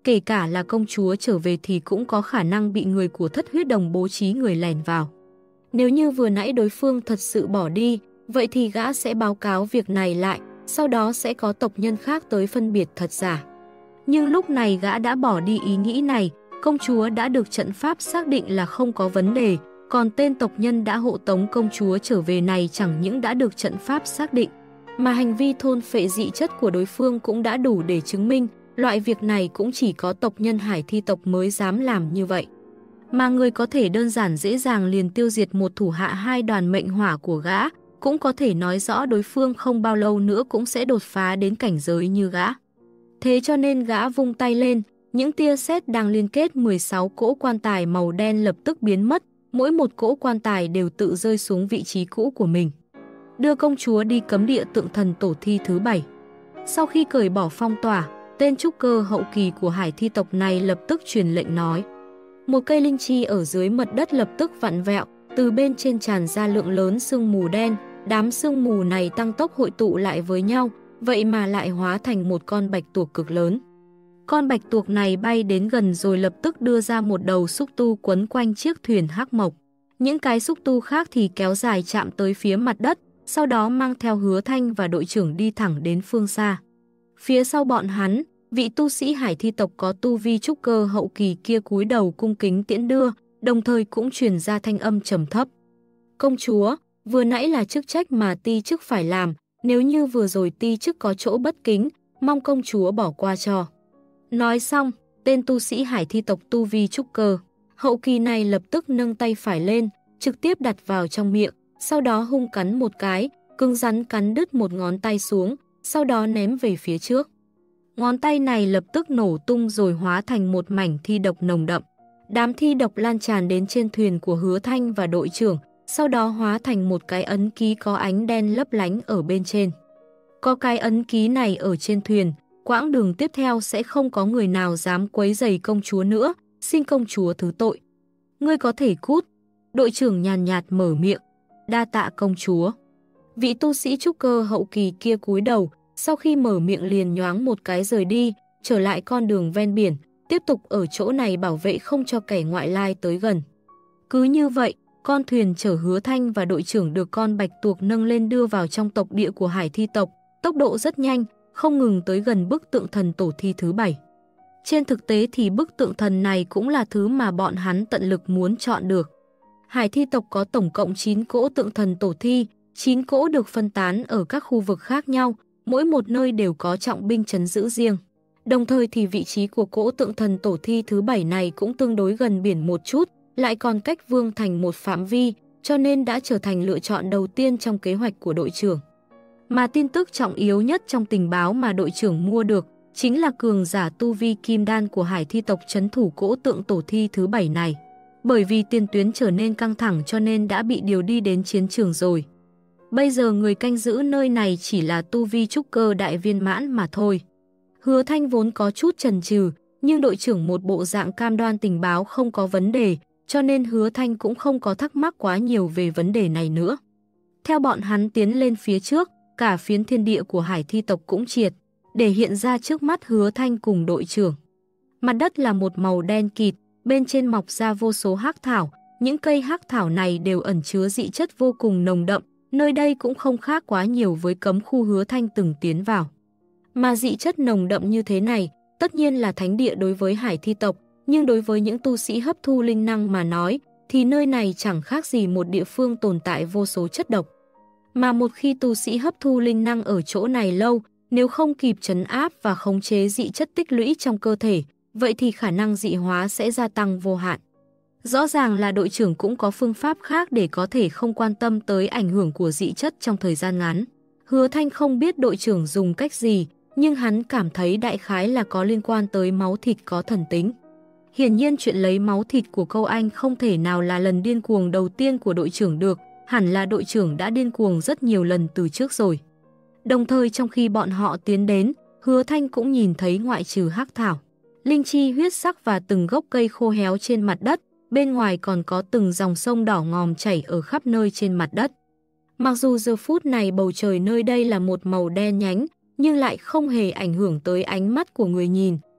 kể cả là công chúa trở về thì cũng có khả năng bị người của Thất Huyết Đồng bố trí người lẻn vào. Nếu như vừa nãy đối phương thật sự bỏ đi, vậy thì gã sẽ báo cáo việc này lại, sau đó sẽ có tộc nhân khác tới phân biệt thật giả. Nhưng lúc này gã đã bỏ đi ý nghĩ này, công chúa đã được trận pháp xác định là không có vấn đề, còn tên tộc nhân đã hộ tống công chúa trở về này chẳng những đã được trận pháp xác định, mà hành vi thôn phệ dị chất của đối phương cũng đã đủ để chứng minh, loại việc này cũng chỉ có tộc nhân Hải Thi tộc mới dám làm như vậy. Mà người có thể đơn giản dễ dàng liền tiêu diệt một thủ hạ hai đoàn mệnh hỏa của gã, cũng có thể nói rõ đối phương không bao lâu nữa cũng sẽ đột phá đến cảnh giới như gã. Thế cho nên gã vung tay lên, những tia sét đang liên kết mười sáu cỗ quan tài màu đen lập tức biến mất, mỗi một cỗ quan tài đều tự rơi xuống vị trí cũ của mình. Đưa công chúa đi cấm địa tượng thần tổ thi thứ bảy. Sau khi cởi bỏ phong tỏa, tên trúc cơ hậu kỳ của Hải Thi tộc này lập tức truyền lệnh nói. Một cây linh chi ở dưới mật đất lập tức vặn vẹo, từ bên trên tràn ra lượng lớn sương mù đen, đám sương mù này tăng tốc hội tụ lại với nhau, vậy mà lại hóa thành một con bạch tuộc cực lớn. Con bạch tuộc này bay đến gần rồi lập tức đưa ra một đầu xúc tu quấn quanh chiếc thuyền hắc mộc. Những cái xúc tu khác thì kéo dài chạm tới phía mặt đất, sau đó mang theo Hứa Thanh và đội trưởng đi thẳng đến phương xa. Phía sau bọn hắn, vị tu sĩ Hải Thi tộc có tu vi trúc cơ hậu kỳ kia cúi đầu cung kính tiễn đưa, đồng thời cũng truyền ra thanh âm trầm thấp. Công chúa, vừa nãy là chức trách mà ti chức phải làm, nếu như vừa rồi ti chức có chỗ bất kính, mong công chúa bỏ qua cho. Nói xong, tên tu sĩ Hải Thi tộc tu vi trúc cơ hậu kỳ này lập tức nâng tay phải lên, trực tiếp đặt vào trong miệng, sau đó hung cắn một cái, cứng rắn cắn đứt một ngón tay xuống, sau đó ném về phía trước. Ngón tay này lập tức nổ tung rồi hóa thành một mảnh thi độc nồng đậm. Đám thi độc lan tràn đến trên thuyền của Hứa Thanh và đội trưởng, sau đó hóa thành một cái ấn ký có ánh đen lấp lánh ở bên trên. Có cái ấn ký này ở trên thuyền, quãng đường tiếp theo sẽ không có người nào dám quấy rầy công chúa nữa, xin công chúa thứ tội. Ngươi có thể cút. Đội trưởng nhàn nhạt mở miệng. Đa tạ công chúa. Vị tu sĩ trúc cơ hậu kỳ kia cúi đầu, sau khi mở miệng liền nhoáng một cái rời đi, trở lại con đường ven biển, tiếp tục ở chỗ này bảo vệ không cho kẻ ngoại lai tới gần. Cứ như vậy, con thuyền chở Hứa Thanh và đội trưởng được con bạch tuộc nâng lên đưa vào trong tộc địa của Hải Thi tộc, tốc độ rất nhanh, không ngừng tới gần bức tượng thần tổ thi thứ bảy. Trên thực tế thì bức tượng thần này cũng là thứ mà bọn hắn tận lực muốn chọn được. Hải Thi tộc có tổng cộng chín cỗ tượng thần tổ thi, chín cỗ được phân tán ở các khu vực khác nhau, mỗi một nơi đều có trọng binh trấn giữ riêng. Đồng thời thì vị trí của cỗ tượng thần tổ thi thứ bảy này cũng tương đối gần biển một chút, lại còn cách Vương Thành một phạm vi, cho nên đã trở thành lựa chọn đầu tiên trong kế hoạch của đội trưởng. Mà tin tức trọng yếu nhất trong tình báo mà đội trưởng mua được chính là cường giả tu vi kim đan của Hải Thi tộc trấn thủ cỗ tượng tổ thi thứ bảy này. Bởi vì tiền tuyến trở nên căng thẳng cho nên đã bị điều đi đến chiến trường rồi. Bây giờ người canh giữ nơi này chỉ là tu vi trúc cơ đại viên mãn mà thôi. Hứa Thanh vốn có chút chần chừ, nhưng đội trưởng một bộ dạng cam đoan tình báo không có vấn đề, cho nên Hứa Thanh cũng không có thắc mắc quá nhiều về vấn đề này nữa. Theo bọn hắn tiến lên phía trước, cả phiến thiên địa của Hải Thi tộc cũng triệt, để hiện ra trước mắt Hứa Thanh cùng đội trưởng. Mặt đất là một màu đen kịt, bên trên mọc ra vô số hắc thảo, những cây hắc thảo này đều ẩn chứa dị chất vô cùng nồng đậm, nơi đây cũng không khác quá nhiều với cấm khu Hứa Thanh từng tiến vào. Mà dị chất nồng đậm như thế này, tất nhiên là thánh địa đối với Hải Thi tộc, nhưng đối với những tu sĩ hấp thu linh năng mà nói, thì nơi này chẳng khác gì một địa phương tồn tại vô số chất độc. Mà một khi tu sĩ hấp thu linh năng ở chỗ này lâu, nếu không kịp trấn áp và khống chế dị chất tích lũy trong cơ thể, vậy thì khả năng dị hóa sẽ gia tăng vô hạn. Rõ ràng là đội trưởng cũng có phương pháp khác để có thể không quan tâm tới ảnh hưởng của dị chất trong thời gian ngắn. Hứa Thanh không biết đội trưởng dùng cách gì, nhưng hắn cảm thấy đại khái là có liên quan tới máu thịt có thần tính. Hiển nhiên chuyện lấy máu thịt của Câu Anh không thể nào là lần điên cuồng đầu tiên của đội trưởng được, hẳn là đội trưởng đã điên cuồng rất nhiều lần từ trước rồi. Đồng thời trong khi bọn họ tiến đến, Hứa Thanh cũng nhìn thấy ngoại trừ hắc thảo, linh chi huyết sắc và từng gốc cây khô héo trên mặt đất, bên ngoài còn có từng dòng sông đỏ ngòm chảy ở khắp nơi trên mặt đất. Mặc dù giờ phút này bầu trời nơi đây là một màu đen nhánh, nhưng lại không hề ảnh hưởng tới ánh mắt của người nhìn,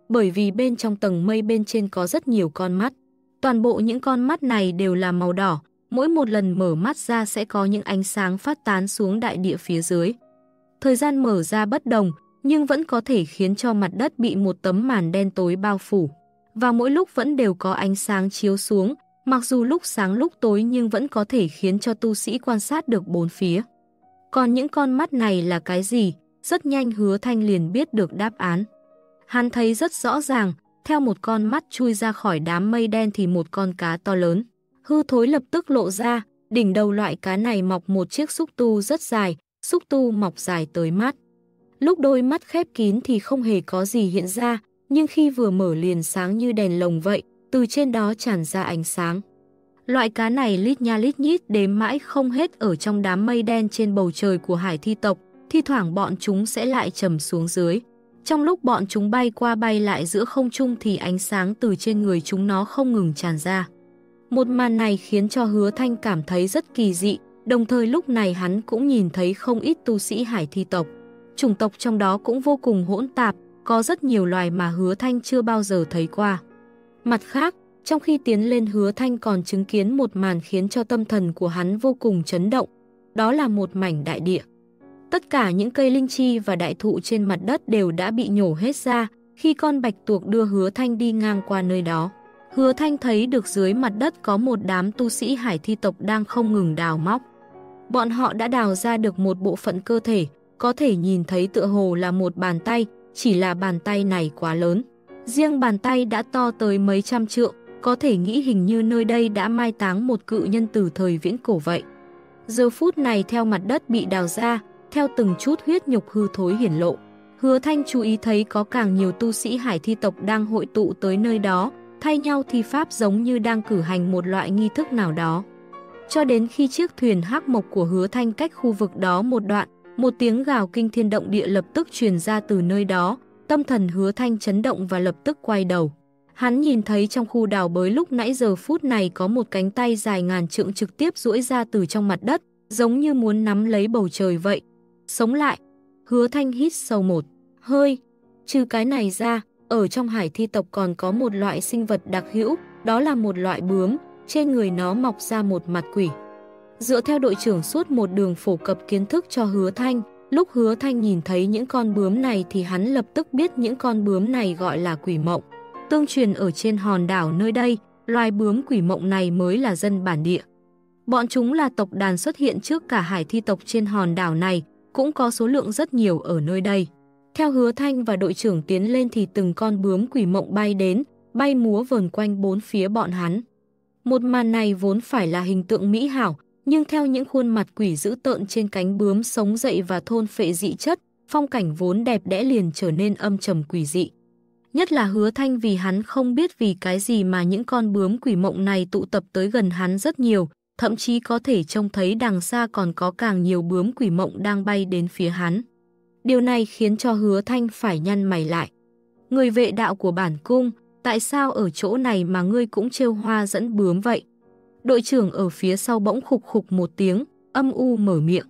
bởi vì bên trong tầng mây bên trên có rất nhiều con mắt. Toàn bộ những con mắt này đều là màu đỏ, mỗi một lần mở mắt ra sẽ có những ánh sáng phát tán xuống đại địa phía dưới. Thời gian mở ra bất đồng, nhưng vẫn có thể khiến cho mặt đất bị một tấm màn đen tối bao phủ. Và mỗi lúc vẫn đều có ánh sáng chiếu xuống, mặc dù lúc sáng lúc tối nhưng vẫn có thể khiến cho tu sĩ quan sát được bốn phía. Còn những con mắt này là cái gì? Rất nhanh Hứa Thanh liền biết được đáp án. Hắn thấy rất rõ ràng, theo một con mắt chui ra khỏi đám mây đen thì một con cá to lớn. Hư thối lập tức lộ ra, đỉnh đầu loại cá này mọc một chiếc xúc tu rất dài, xúc tu mọc dài tới mắt. Lúc đôi mắt khép kín thì không hề có gì hiện ra, nhưng khi vừa mở liền sáng như đèn lồng vậy, từ trên đó tràn ra ánh sáng. Loại cá này lít nha lít nhít đếm mãi không hết ở trong đám mây đen trên bầu trời của hải thi tộc, thi thoảng bọn chúng sẽ lại trầm xuống dưới. Trong lúc bọn chúng bay qua bay lại giữa không trung thì ánh sáng từ trên người chúng nó không ngừng tràn ra. Một màn này khiến cho Hứa Thanh cảm thấy rất kỳ dị, đồng thời lúc này hắn cũng nhìn thấy không ít tu sĩ hải thi tộc. Chủng tộc trong đó cũng vô cùng hỗn tạp, có rất nhiều loài mà Hứa Thanh chưa bao giờ thấy qua. Mặt khác, trong khi tiến lên Hứa Thanh còn chứng kiến một màn khiến cho tâm thần của hắn vô cùng chấn động. Đó là một mảnh đại địa. Tất cả những cây linh chi và đại thụ trên mặt đất đều đã bị nhổ hết ra khi con bạch tuộc đưa Hứa Thanh đi ngang qua nơi đó. Hứa Thanh thấy được dưới mặt đất có một đám tu sĩ hải thi tộc đang không ngừng đào móc. Bọn họ đã đào ra được một bộ phận cơ thể, có thể nhìn thấy tựa hồ là một bàn tay, chỉ là bàn tay này quá lớn. Riêng bàn tay đã to tới mấy trăm trượng, có thể nghĩ hình như nơi đây đã mai táng một cự nhân từ thời viễn cổ vậy. Giờ phút này theo mặt đất bị đào ra, theo từng chút huyết nhục hư thối hiển lộ, Hứa Thanh chú ý thấy có càng nhiều tu sĩ hải thi tộc đang hội tụ tới nơi đó, thay nhau thi pháp giống như đang cử hành một loại nghi thức nào đó. Cho đến khi chiếc thuyền hắc mộc của Hứa Thanh cách khu vực đó một đoạn, một tiếng gào kinh thiên động địa lập tức truyền ra từ nơi đó, tâm thần Hứa Thanh chấn động và lập tức quay đầu. Hắn nhìn thấy trong khu đào bới lúc nãy giờ phút này có một cánh tay dài ngàn trượng trực tiếp duỗi ra từ trong mặt đất, giống như muốn nắm lấy bầu trời vậy. Sống lại, Hứa Thanh hít sâu một hơi. Trừ cái này ra, ở trong hải thi tộc còn có một loại sinh vật đặc hữu, đó là một loại bướm, trên người nó mọc ra một mặt quỷ. Dựa theo đội trưởng suốt một đường phổ cập kiến thức cho Hứa Thanh, lúc Hứa Thanh nhìn thấy những con bướm này thì hắn lập tức biết những con bướm này gọi là quỷ mộng. Tương truyền ở trên hòn đảo nơi đây, loài bướm quỷ mộng này mới là dân bản địa. Bọn chúng là tộc đàn xuất hiện trước cả hải thi tộc trên hòn đảo này, cũng có số lượng rất nhiều ở nơi đây. Theo Hứa Thanh và đội trưởng tiến lên thì từng con bướm quỷ mộng bay đến, bay múa vờn quanh bốn phía bọn hắn. Một màn này vốn phải là hình tượng mỹ hảo, nhưng theo những khuôn mặt quỷ dữ tợn trên cánh bướm sống dậy và thôn phệ dị chất, phong cảnh vốn đẹp đẽ liền trở nên âm trầm quỷ dị. Nhất là Hứa Thanh vì hắn không biết vì cái gì mà những con bướm quỷ mộng này tụ tập tới gần hắn rất nhiều, thậm chí có thể trông thấy đằng xa còn có càng nhiều bướm quỷ mộng đang bay đến phía hắn. Điều này khiến cho Hứa Thanh phải nhăn mày lại. Người vệ đạo của bản cung, tại sao ở chỗ này mà ngươi cũng trêu hoa dẫn bướm vậy? Đội trưởng ở phía sau bỗng khục khục một tiếng, âm u mở miệng.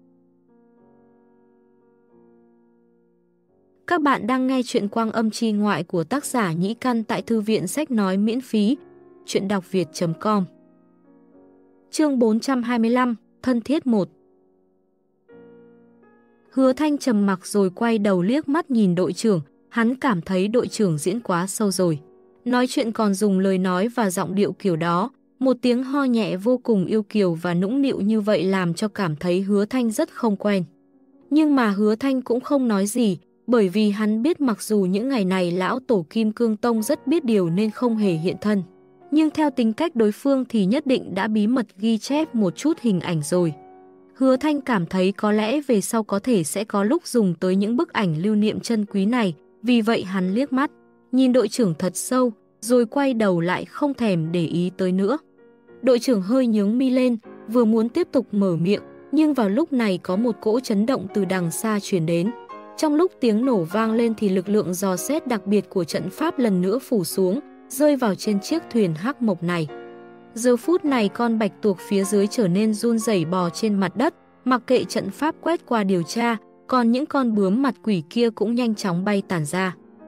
Các bạn đang nghe chuyện Quang Âm Chi Ngoại của tác giả Nhĩ Căn tại thư viện sách nói miễn phí, chuyện đọc việt chấm com. Chương bốn trăm hai mươi lăm, thân thiết một. Hứa Thanh trầm mặc rồi quay đầu liếc mắt nhìn đội trưởng, hắn cảm thấy đội trưởng diễn quá sâu rồi. Nói chuyện còn dùng lời nói và giọng điệu kiểu đó, một tiếng ho nhẹ vô cùng yêu kiều và nũng nịu như vậy làm cho cảm thấy Hứa Thanh rất không quen. Nhưng mà Hứa Thanh cũng không nói gì, bởi vì hắn biết mặc dù những ngày này lão tổ Kim Cương Tông rất biết điều nên không hề hiện thân. Nhưng theo tính cách đối phương thì nhất định đã bí mật ghi chép một chút hình ảnh rồi. Hứa Thanh cảm thấy có lẽ về sau có thể sẽ có lúc dùng tới những bức ảnh lưu niệm chân quý này, vì vậy hắn liếc mắt, nhìn đội trưởng thật sâu, rồi quay đầu lại không thèm để ý tới nữa. Đội trưởng hơi nhướng mi lên, vừa muốn tiếp tục mở miệng, nhưng vào lúc này có một cỗ chấn động từ đằng xa truyền đến. Trong lúc tiếng nổ vang lên thì lực lượng dò xét đặc biệt của trận pháp lần nữa phủ xuống, rơi vào trên chiếc thuyền hắc mộc này. Giờ phút này con bạch tuộc phía dưới trở nên run rẩy bò trên mặt đất, mặc kệ trận pháp quét qua điều tra, còn những con bướm mặt quỷ kia cũng nhanh chóng bay tản ra.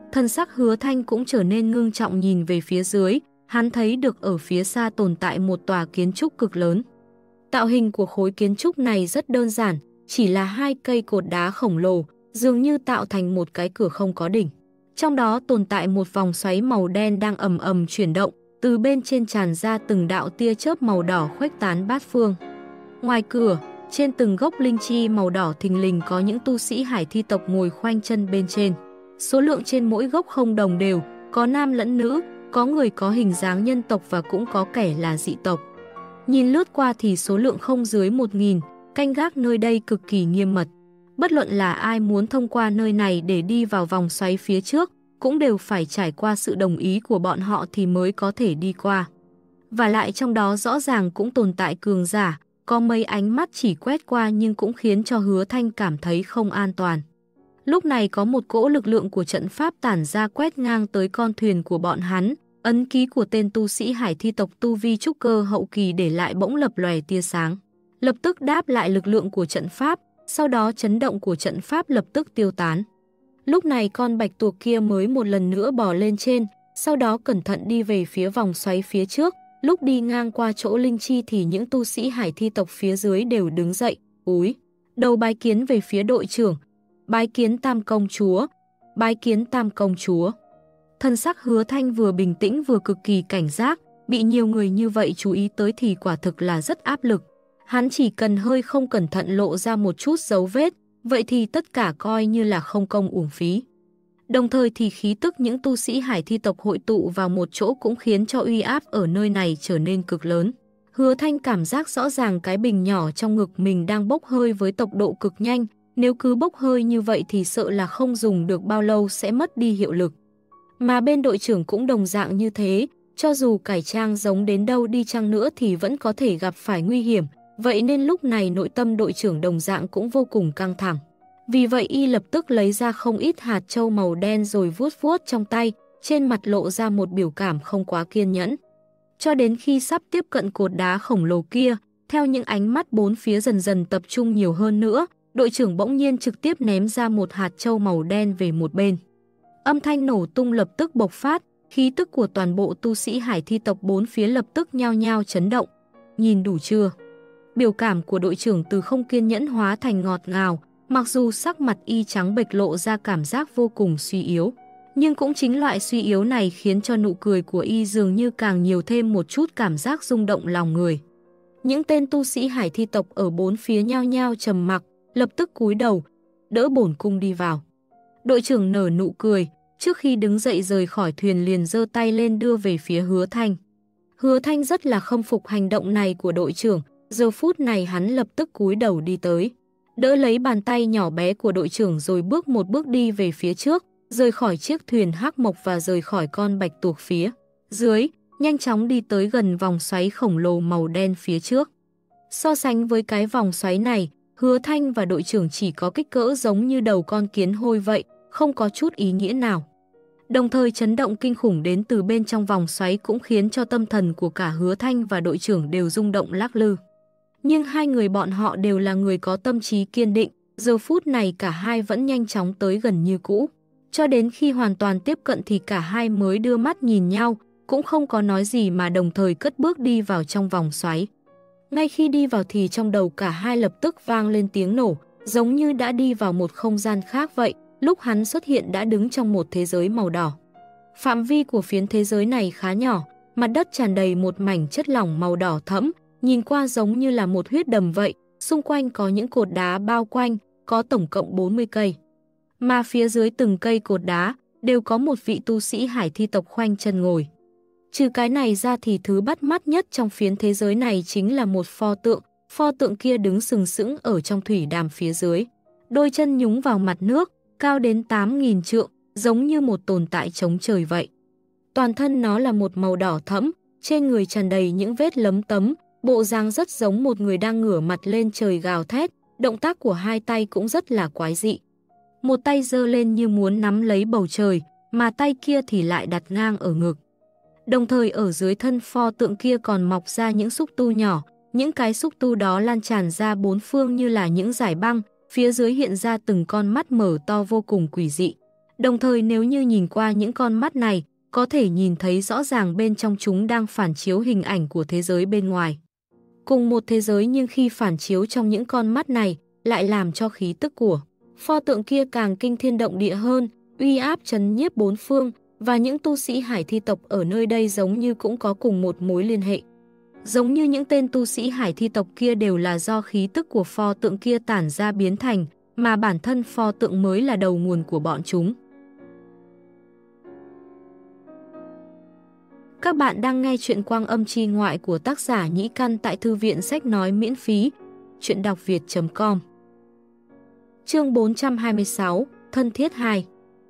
Thần sắc Hứa Thanh cũng trở nên ngưng trọng nhìn về phía dưới, hắn thấy được ở phía xa tồn tại một tòa kiến trúc cực lớn. Tạo hình của khối kiến trúc này rất đơn giản, chỉ là hai cây cột đá khổng lồ, dường như tạo thành một cái cửa không có đỉnh. Trong đó tồn tại một vòng xoáy màu đen đang ầm ầm chuyển động, từ bên trên tràn ra từng đạo tia chớp màu đỏ khuếch tán bát phương. Ngoài cửa, trên từng gốc linh chi màu đỏ thình lình có những tu sĩ hải thi tộc ngồi khoanh chân bên trên. Số lượng trên mỗi gốc không đồng đều, có nam lẫn nữ, có người có hình dáng nhân tộc và cũng có kẻ là dị tộc. Nhìn lướt qua thì số lượng không dưới một nghìn, canh gác nơi đây cực kỳ nghiêm mật. Bất luận là ai muốn thông qua nơi này để đi vào vòng xoáy phía trước, cũng đều phải trải qua sự đồng ý của bọn họ thì mới có thể đi qua. Và lại trong đó rõ ràng cũng tồn tại cường giả, có mấy ánh mắt chỉ quét qua nhưng cũng khiến cho Hứa Thanh cảm thấy không an toàn. Lúc này có một cỗ lực lượng của trận pháp tản ra quét ngang tới con thuyền của bọn hắn, ấn ký của tên tu sĩ hải thi tộc tu vi trúc cơ hậu kỳ để lại bỗng lập lòe tia sáng. Lập tức đáp lại lực lượng của trận pháp, sau đó chấn động của trận pháp lập tức tiêu tán. Lúc này con bạch tuộc kia mới một lần nữa bò lên trên, sau đó cẩn thận đi về phía vòng xoáy phía trước. Lúc đi ngang qua chỗ linh chi thì những tu sĩ hải thi tộc phía dưới đều đứng dậy, úi đầu bái kiến về phía đội trưởng. Bái kiến Tam công chúa, bái kiến Tam công chúa. Thân sắc Hứa Thanh vừa bình tĩnh vừa cực kỳ cảnh giác, bị nhiều người như vậy chú ý tới thì quả thực là rất áp lực. Hắn chỉ cần hơi không cẩn thận lộ ra một chút dấu vết, vậy thì tất cả coi như là không công uổng phí. Đồng thời thì khí tức những tu sĩ hải thi tộc hội tụ vào một chỗ cũng khiến cho uy áp ở nơi này trở nên cực lớn. Hứa Thanh cảm giác rõ ràng cái bình nhỏ trong ngực mình đang bốc hơi với tốc độ cực nhanh, nếu cứ bốc hơi như vậy thì sợ là không dùng được bao lâu sẽ mất đi hiệu lực. Mà bên đội trưởng cũng đồng dạng như thế, cho dù cải trang giống đến đâu đi chăng nữa thì vẫn có thể gặp phải nguy hiểm, vậy nên lúc này nội tâm đội trưởng đồng dạng cũng vô cùng căng thẳng. Vì vậy y lập tức lấy ra không ít hạt châu màu đen rồi vuốt vuốt trong tay, trên mặt lộ ra một biểu cảm không quá kiên nhẫn. Cho đến khi sắp tiếp cận cột đá khổng lồ kia, theo những ánh mắt bốn phía dần dần tập trung nhiều hơn nữa, đội trưởng bỗng nhiên trực tiếp ném ra một hạt châu màu đen về một bên. Âm thanh nổ tung lập tức bộc phát, khí tức của toàn bộ tu sĩ hải thi tộc bốn phía lập tức nhao nhao chấn động. Nhìn đủ chưa? Biểu cảm của đội trưởng từ không kiên nhẫn hóa thành ngọt ngào, mặc dù sắc mặt y trắng bệch lộ ra cảm giác vô cùng suy yếu. Nhưng cũng chính loại suy yếu này khiến cho nụ cười của y dường như càng nhiều thêm một chút cảm giác rung động lòng người. Những tên tu sĩ hải thi tộc ở bốn phía nhao nhao trầm mặc, lập tức cúi đầu, đỡ bổn cung đi vào. Đội trưởng nở nụ cười, trước khi đứng dậy rời khỏi thuyền liền giơ tay lên đưa về phía Hứa Thanh. Hứa Thanh rất là khâm phục hành động này của đội trưởng, giờ phút này hắn lập tức cúi đầu đi tới, đỡ lấy bàn tay nhỏ bé của đội trưởng rồi bước một bước đi về phía trước, rời khỏi chiếc thuyền hắc mộc và rời khỏi con bạch tuộc phía dưới, nhanh chóng đi tới gần vòng xoáy khổng lồ màu đen phía trước. So sánh với cái vòng xoáy này, Hứa Thanh và đội trưởng chỉ có kích cỡ giống như đầu con kiến hôi vậy, không có chút ý nghĩa nào. Đồng thời chấn động kinh khủng đến từ bên trong vòng xoáy cũng khiến cho tâm thần của cả Hứa Thanh và đội trưởng đều rung động lắc lư. Nhưng hai người bọn họ đều là người có tâm trí kiên định, giờ phút này cả hai vẫn nhanh chóng tới gần như cũ. Cho đến khi hoàn toàn tiếp cận thì cả hai mới đưa mắt nhìn nhau, cũng không có nói gì mà đồng thời cất bước đi vào trong vòng xoáy. Ngay khi đi vào thì trong đầu cả hai lập tức vang lên tiếng nổ, giống như đã đi vào một không gian khác vậy. Lúc hắn xuất hiện đã đứng trong một thế giới màu đỏ. Phạm vi của phiến thế giới này khá nhỏ, mặt đất tràn đầy một mảnh chất lỏng màu đỏ thẫm, nhìn qua giống như là một huyết đầm vậy, xung quanh có những cột đá bao quanh, có tổng cộng bốn mươi cây. Mà phía dưới từng cây cột đá đều có một vị tu sĩ hải thi tộc khoanh chân ngồi. Trừ cái này ra thì thứ bắt mắt nhất trong phiến thế giới này chính là một pho tượng, pho tượng kia đứng sừng sững ở trong thủy đàm phía dưới. Đôi chân nhúng vào mặt nước, cao đến tám nghìn trượng, giống như một tồn tại chống trời vậy. Toàn thân nó là một màu đỏ thẫm, trên người tràn đầy những vết lấm tấm, bộ dáng rất giống một người đang ngửa mặt lên trời gào thét, động tác của hai tay cũng rất là quái dị. Một tay giơ lên như muốn nắm lấy bầu trời, mà tay kia thì lại đặt ngang ở ngực. Đồng thời ở dưới thân pho tượng kia còn mọc ra những xúc tu nhỏ, những cái xúc tu đó lan tràn ra bốn phương như là những dải băng, phía dưới hiện ra từng con mắt mở to vô cùng quỷ dị. Đồng thời nếu như nhìn qua những con mắt này, có thể nhìn thấy rõ ràng bên trong chúng đang phản chiếu hình ảnh của thế giới bên ngoài. Cùng một thế giới nhưng khi phản chiếu trong những con mắt này, lại làm cho khí tức của pho tượng kia càng kinh thiên động địa hơn, uy áp trấn nhiếp bốn phương, và những tu sĩ hải thi tộc ở nơi đây giống như cũng có cùng một mối liên hệ. Giống như những tên tu sĩ hải thi tộc kia đều là do khí tức của pho tượng kia tản ra biến thành, mà bản thân pho tượng mới là đầu nguồn của bọn chúng. Các bạn đang nghe chuyện Quang Âm Chi Ngoại của tác giả Nhĩ Căn tại Thư viện Sách Nói miễn phí, chuyện đọc việt chấm com. Chương bốn trăm hai mươi sáu, Thân thiết hai.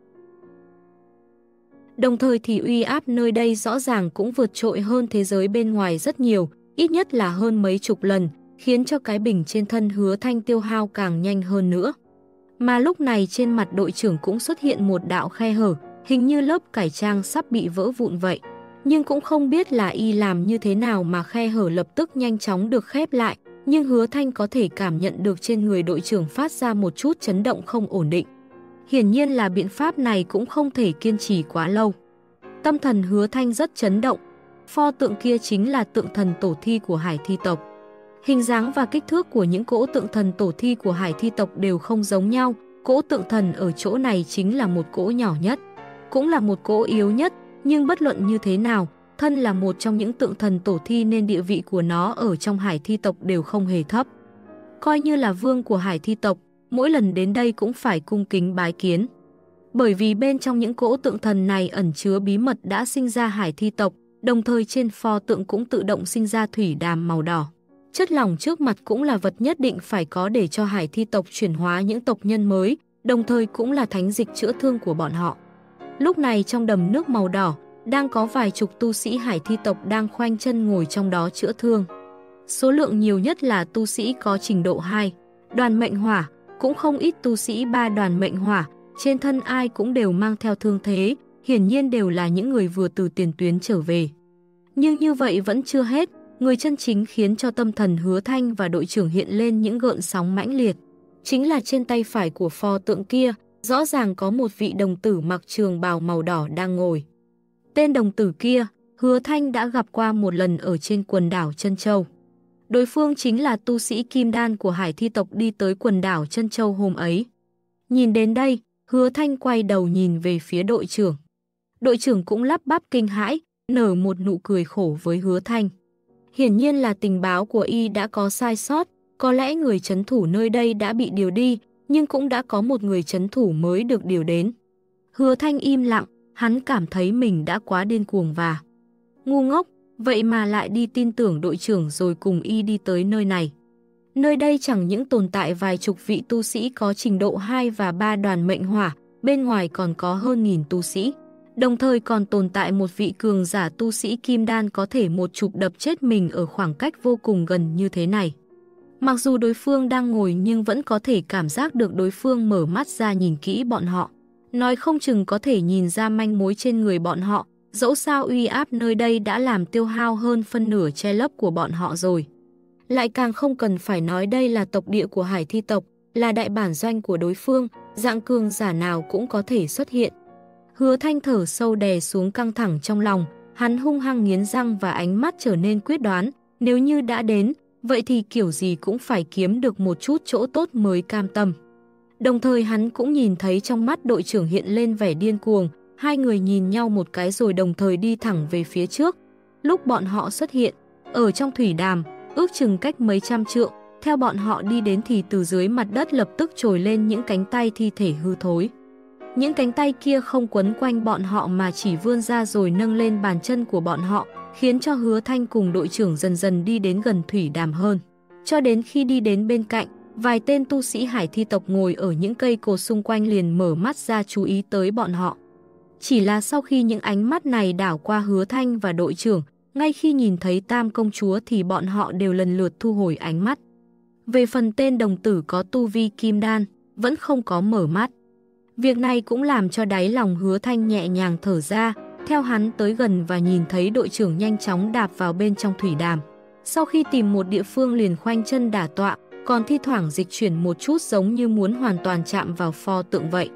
Đồng thời thì uy áp nơi đây rõ ràng cũng vượt trội hơn thế giới bên ngoài rất nhiều, ít nhất là hơn mấy chục lần, khiến cho cái bình trên thân Hứa Thanh tiêu hao càng nhanh hơn nữa. Mà lúc này trên mặt đội trưởng cũng xuất hiện một đạo khe hở, hình như lớp cải trang sắp bị vỡ vụn vậy. Nhưng cũng không biết là y làm như thế nào mà khe hở lập tức nhanh chóng được khép lại, nhưng Hứa Thanh có thể cảm nhận được trên người đội trưởng phát ra một chút chấn động không ổn định. Hiển nhiên là biện pháp này cũng không thể kiên trì quá lâu. Tâm thần Hứa Thanh rất chấn động. Pho tượng kia chính là tượng thần tổ thi của hải thi tộc. Hình dáng và kích thước của những cỗ tượng thần tổ thi của hải thi tộc đều không giống nhau. Cỗ tượng thần ở chỗ này chính là một cỗ nhỏ nhất, cũng là một cỗ yếu nhất, nhưng bất luận như thế nào, thân là một trong những tượng thần tổ thi nên địa vị của nó ở trong hải thi tộc đều không hề thấp. Coi như là vương của hải thi tộc, mỗi lần đến đây cũng phải cung kính bái kiến. Bởi vì bên trong những cỗ tượng thần này ẩn chứa bí mật đã sinh ra hải thi tộc, đồng thời trên pho tượng cũng tự động sinh ra thủy đàm màu đỏ. Chất lỏng trước mặt cũng là vật nhất định phải có để cho hải thi tộc chuyển hóa những tộc nhân mới, đồng thời cũng là thánh dịch chữa thương của bọn họ. Lúc này trong đầm nước màu đỏ, đang có vài chục tu sĩ hải thi tộc đang khoanh chân ngồi trong đó chữa thương. Số lượng nhiều nhất là tu sĩ có trình độ hai, đoàn mệnh hỏa, cũng không ít tu sĩ ba đoàn mệnh hỏa, trên thân ai cũng đều mang theo thương thế, hiển nhiên đều là những người vừa từ tiền tuyến trở về. Nhưng như vậy vẫn chưa hết, người chân chính khiến cho tâm thần Hứa Thanh và đội trưởng hiện lên những gợn sóng mãnh liệt. Chính là trên tay phải của pho tượng kia, rõ ràng có một vị đồng tử mặc trường bào màu đỏ đang ngồi. Tên đồng tử kia, Hứa Thanh đã gặp qua một lần ở trên quần đảo Trân Châu. Đối phương chính là tu sĩ Kim Đan của hải thi tộc đi tới quần đảo Trân Châu hôm ấy. Nhìn đến đây, Hứa Thanh quay đầu nhìn về phía đội trưởng. Đội trưởng cũng lắp bắp kinh hãi, nở một nụ cười khổ với Hứa Thanh. Hiển nhiên là tình báo của y đã có sai sót, có lẽ người trấn thủ nơi đây đã bị điều đi, nhưng cũng đã có một người trấn thủ mới được điều đến. Hứa Thanh im lặng, hắn cảm thấy mình đã quá điên cuồng và ngu ngốc, vậy mà lại đi tin tưởng đội trưởng rồi cùng y đi tới nơi này. Nơi đây chẳng những tồn tại vài chục vị tu sĩ có trình độ hai và ba đoàn mệnh hỏa, bên ngoài còn có hơn nghìn tu sĩ. Đồng thời còn tồn tại một vị cường giả tu sĩ Kim Đan có thể một chụp đập chết mình ở khoảng cách vô cùng gần như thế này. Mặc dù đối phương đang ngồi nhưng vẫn có thể cảm giác được đối phương mở mắt ra nhìn kỹ bọn họ. Nói không chừng có thể nhìn ra manh mối trên người bọn họ, dẫu sao uy áp nơi đây đã làm tiêu hao hơn phân nửa che lấp của bọn họ rồi. Lại càng không cần phải nói đây là tộc địa của hải thi tộc, là đại bản doanh của đối phương, dạng cường giả nào cũng có thể xuất hiện. Hứa Thanh thở sâu đè xuống căng thẳng trong lòng, hắn hung hăng nghiến răng và ánh mắt trở nên quyết đoán, nếu như đã đến, vậy thì kiểu gì cũng phải kiếm được một chút chỗ tốt mới cam tâm. Đồng thời hắn cũng nhìn thấy trong mắt đội trưởng hiện lên vẻ điên cuồng, hai người nhìn nhau một cái rồi đồng thời đi thẳng về phía trước. Lúc bọn họ xuất hiện, ở trong thủy đàm, ước chừng cách mấy trăm trượng, theo bọn họ đi đến thì từ dưới mặt đất lập tức trồi lên những cánh tay thi thể hư thối. Những cánh tay kia không quấn quanh bọn họ mà chỉ vươn ra rồi nâng lên bàn chân của bọn họ, khiến cho Hứa Thanh cùng đội trưởng dần dần đi đến gần thủy đàm hơn. Cho đến khi đi đến bên cạnh, vài tên tu sĩ hải thi tộc ngồi ở những cây cột xung quanh liền mở mắt ra chú ý tới bọn họ. Chỉ là sau khi những ánh mắt này đảo qua Hứa Thanh và đội trưởng, ngay khi nhìn thấy Tam công chúa thì bọn họ đều lần lượt thu hồi ánh mắt. Về phần tên đồng tử có tu vi kim đan, vẫn không có mở mắt. Việc này cũng làm cho đáy lòng Hứa Thanh nhẹ nhàng thở ra, theo hắn tới gần và nhìn thấy đội trưởng nhanh chóng đạp vào bên trong thủy đàm. Sau khi tìm một địa phương liền khoanh chân đả tọa, còn thi thoảng dịch chuyển một chút giống như muốn hoàn toàn chạm vào pho tượng vậy.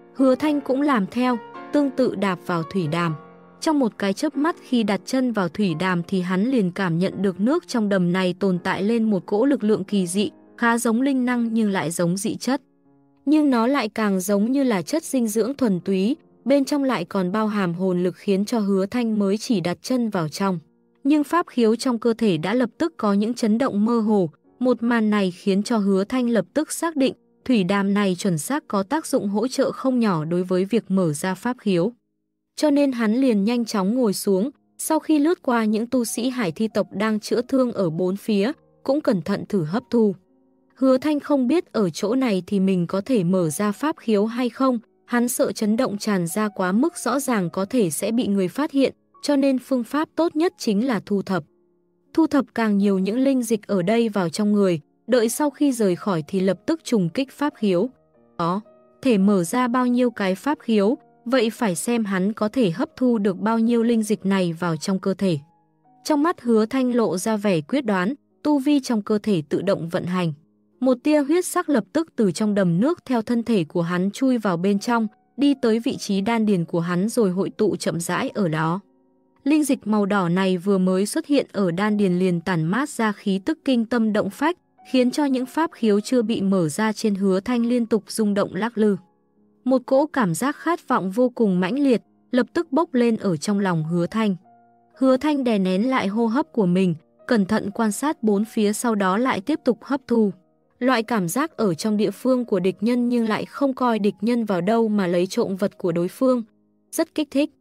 Hứa Thanh cũng làm theo, tương tự đạp vào thủy đàm. Trong một cái chớp mắt khi đặt chân vào thủy đàm thì hắn liền cảm nhận được nước trong đầm này tồn tại lên một cỗ lực lượng kỳ dị, khá giống linh năng nhưng lại giống dị chất. Nhưng nó lại càng giống như là chất dinh dưỡng thuần túy, bên trong lại còn bao hàm hồn lực khiến cho Hứa Thanh mới chỉ đặt chân vào trong. Nhưng pháp khiếu trong cơ thể đã lập tức có những chấn động mơ hồ, một màn này khiến cho Hứa Thanh lập tức xác định thủy đàm này chuẩn xác có tác dụng hỗ trợ không nhỏ đối với việc mở ra pháp khiếu. Cho nên hắn liền nhanh chóng ngồi xuống, sau khi lướt qua những tu sĩ hải thi tộc đang chữa thương ở bốn phía, cũng cẩn thận thử hấp thu. Hứa Thanh không biết ở chỗ này thì mình có thể mở ra pháp khiếu hay không, hắn sợ chấn động tràn ra quá mức rõ ràng có thể sẽ bị người phát hiện, cho nên phương pháp tốt nhất chính là thu thập. Thu thập càng nhiều những linh dịch ở đây vào trong người, đợi sau khi rời khỏi thì lập tức trùng kích pháp khiếu. Có thể mở ra bao nhiêu cái pháp khiếu, vậy phải xem hắn có thể hấp thu được bao nhiêu linh dịch này vào trong cơ thể. Trong mắt Hứa Thanh lộ ra vẻ quyết đoán, tu vi trong cơ thể tự động vận hành. Một tia huyết sắc lập tức từ trong đầm nước theo thân thể của hắn chui vào bên trong, đi tới vị trí đan điền của hắn rồi hội tụ chậm rãi ở đó. Linh dịch màu đỏ này vừa mới xuất hiện ở đan điền liền tản mát ra khí tức kinh tâm động phách, khiến cho những pháp khiếu chưa bị mở ra trên Hứa Thanh liên tục rung động lắc lư. Một cỗ cảm giác khát vọng vô cùng mãnh liệt, lập tức bốc lên ở trong lòng Hứa Thanh. Hứa Thanh đè nén lại hô hấp của mình, cẩn thận quan sát bốn phía sau đó lại tiếp tục hấp thu. Loại cảm giác ở trong địa phương của địch nhân nhưng lại không coi địch nhân vào đâu mà lấy trộm vật của đối phương. Rất kích thích.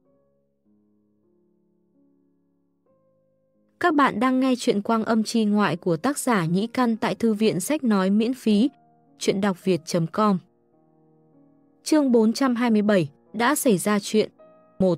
Các bạn đang nghe chuyện Quang Âm Chi Ngoại của tác giả Nhĩ Căn tại Thư viện Sách Nói miễn phí. Chuyện đọc việt chấm com. Chương bốn trăm hai mươi bảy. Đã xảy ra chuyện. một.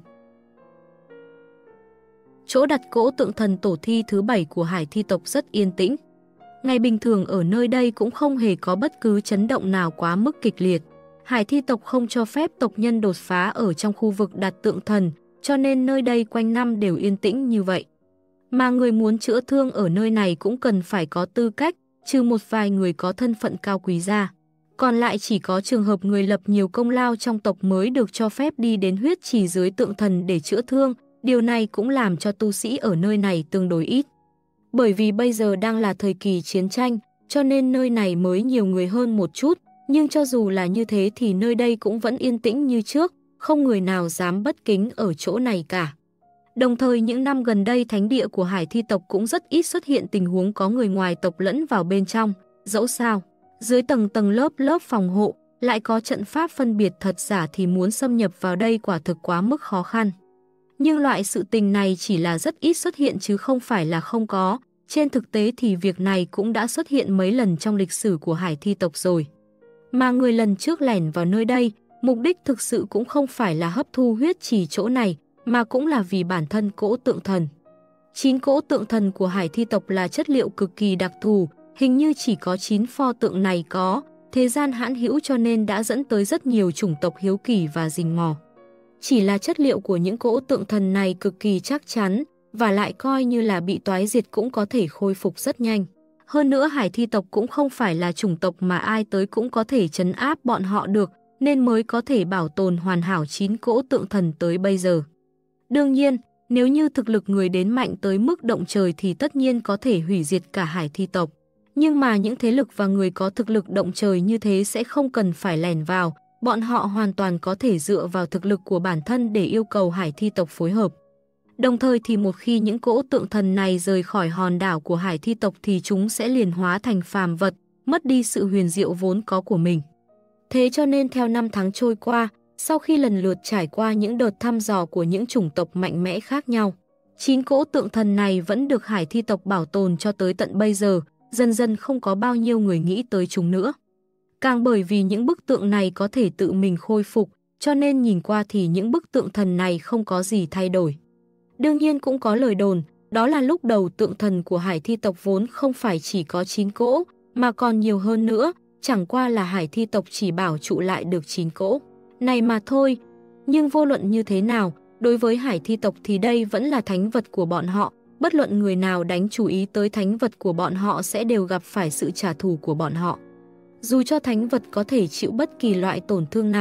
Chỗ đặt cỗ tượng thần tổ thi thứ bảy của hải thi tộc rất yên tĩnh. Ngày bình thường ở nơi đây cũng không hề có bất cứ chấn động nào quá mức kịch liệt. Hải thi tộc không cho phép tộc nhân đột phá ở trong khu vực đặt tượng thần, cho nên nơi đây quanh năm đều yên tĩnh như vậy. Mà người muốn chữa thương ở nơi này cũng cần phải có tư cách, trừ một vài người có thân phận cao quý ra. Còn lại chỉ có trường hợp người lập nhiều công lao trong tộc mới được cho phép đi đến huyết trì dưới tượng thần để chữa thương, điều này cũng làm cho tu sĩ ở nơi này tương đối ít. Bởi vì bây giờ đang là thời kỳ chiến tranh, cho nên nơi này mới nhiều người hơn một chút, nhưng cho dù là như thế thì nơi đây cũng vẫn yên tĩnh như trước, không người nào dám bất kính ở chỗ này cả. Đồng thời những năm gần đây thánh địa của hải thi tộc cũng rất ít xuất hiện tình huống có người ngoài tộc lẫn vào bên trong, dẫu sao. Dưới tầng tầng lớp lớp phòng hộ, lại có trận pháp phân biệt thật giả thì muốn xâm nhập vào đây quả thực quá mức khó khăn. Nhưng loại sự tình này chỉ là rất ít xuất hiện chứ không phải là không có. Trên thực tế thì việc này cũng đã xuất hiện mấy lần trong lịch sử của hải thi tộc rồi. Mà người lần trước lẻn vào nơi đây, mục đích thực sự cũng không phải là hấp thu huyết trì chỗ này, mà cũng là vì bản thân cỗ tượng thần. Chín cỗ tượng thần của hải thi tộc là chất liệu cực kỳ đặc thù, hình như chỉ có chín pho tượng này có, thế gian hãn hữu cho nên đã dẫn tới rất nhiều chủng tộc hiếu kỳ và rình mò. Chỉ là chất liệu của những cỗ tượng thần này cực kỳ chắc chắn, và lại coi như là bị toái diệt cũng có thể khôi phục rất nhanh. Hơn nữa hải thi tộc cũng không phải là chủng tộc mà ai tới cũng có thể trấn áp bọn họ được, nên mới có thể bảo tồn hoàn hảo chín cỗ tượng thần tới bây giờ. Đương nhiên, nếu như thực lực người đến mạnh tới mức động trời thì tất nhiên có thể hủy diệt cả hải thi tộc. Nhưng mà những thế lực và người có thực lực động trời như thế sẽ không cần phải lẻn vào, bọn họ hoàn toàn có thể dựa vào thực lực của bản thân để yêu cầu hải thi tộc phối hợp. Đồng thời thì một khi những cỗ tượng thần này rời khỏi hòn đảo của hải thi tộc thì chúng sẽ liền hóa thành phàm vật, mất đi sự huyền diệu vốn có của mình. Thế cho nên theo năm tháng trôi qua, sau khi lần lượt trải qua những đợt thăm dò của những chủng tộc mạnh mẽ khác nhau, chín cỗ tượng thần này vẫn được hải thi tộc bảo tồn cho tới tận bây giờ, dần dần không có bao nhiêu người nghĩ tới chúng nữa. Càng bởi vì những bức tượng này có thể tự mình khôi phục, cho nên nhìn qua thì những bức tượng thần này không có gì thay đổi. Đương nhiên cũng có lời đồn, đó là lúc đầu tượng thần của hải thi tộc vốn không phải chỉ có chín cỗ, mà còn nhiều hơn nữa, chẳng qua là hải thi tộc chỉ bảo trụ lại được chín cỗ này mà thôi. Nhưng vô luận như thế nào, đối với hải thi tộc thì đây vẫn là thánh vật của bọn họ, bất luận người nào đánh chú ý tới thánh vật của bọn họ sẽ đều gặp phải sự trả thù của bọn họ. Dù cho thánh vật có thể chịu bất kỳ loại tổn thương nào,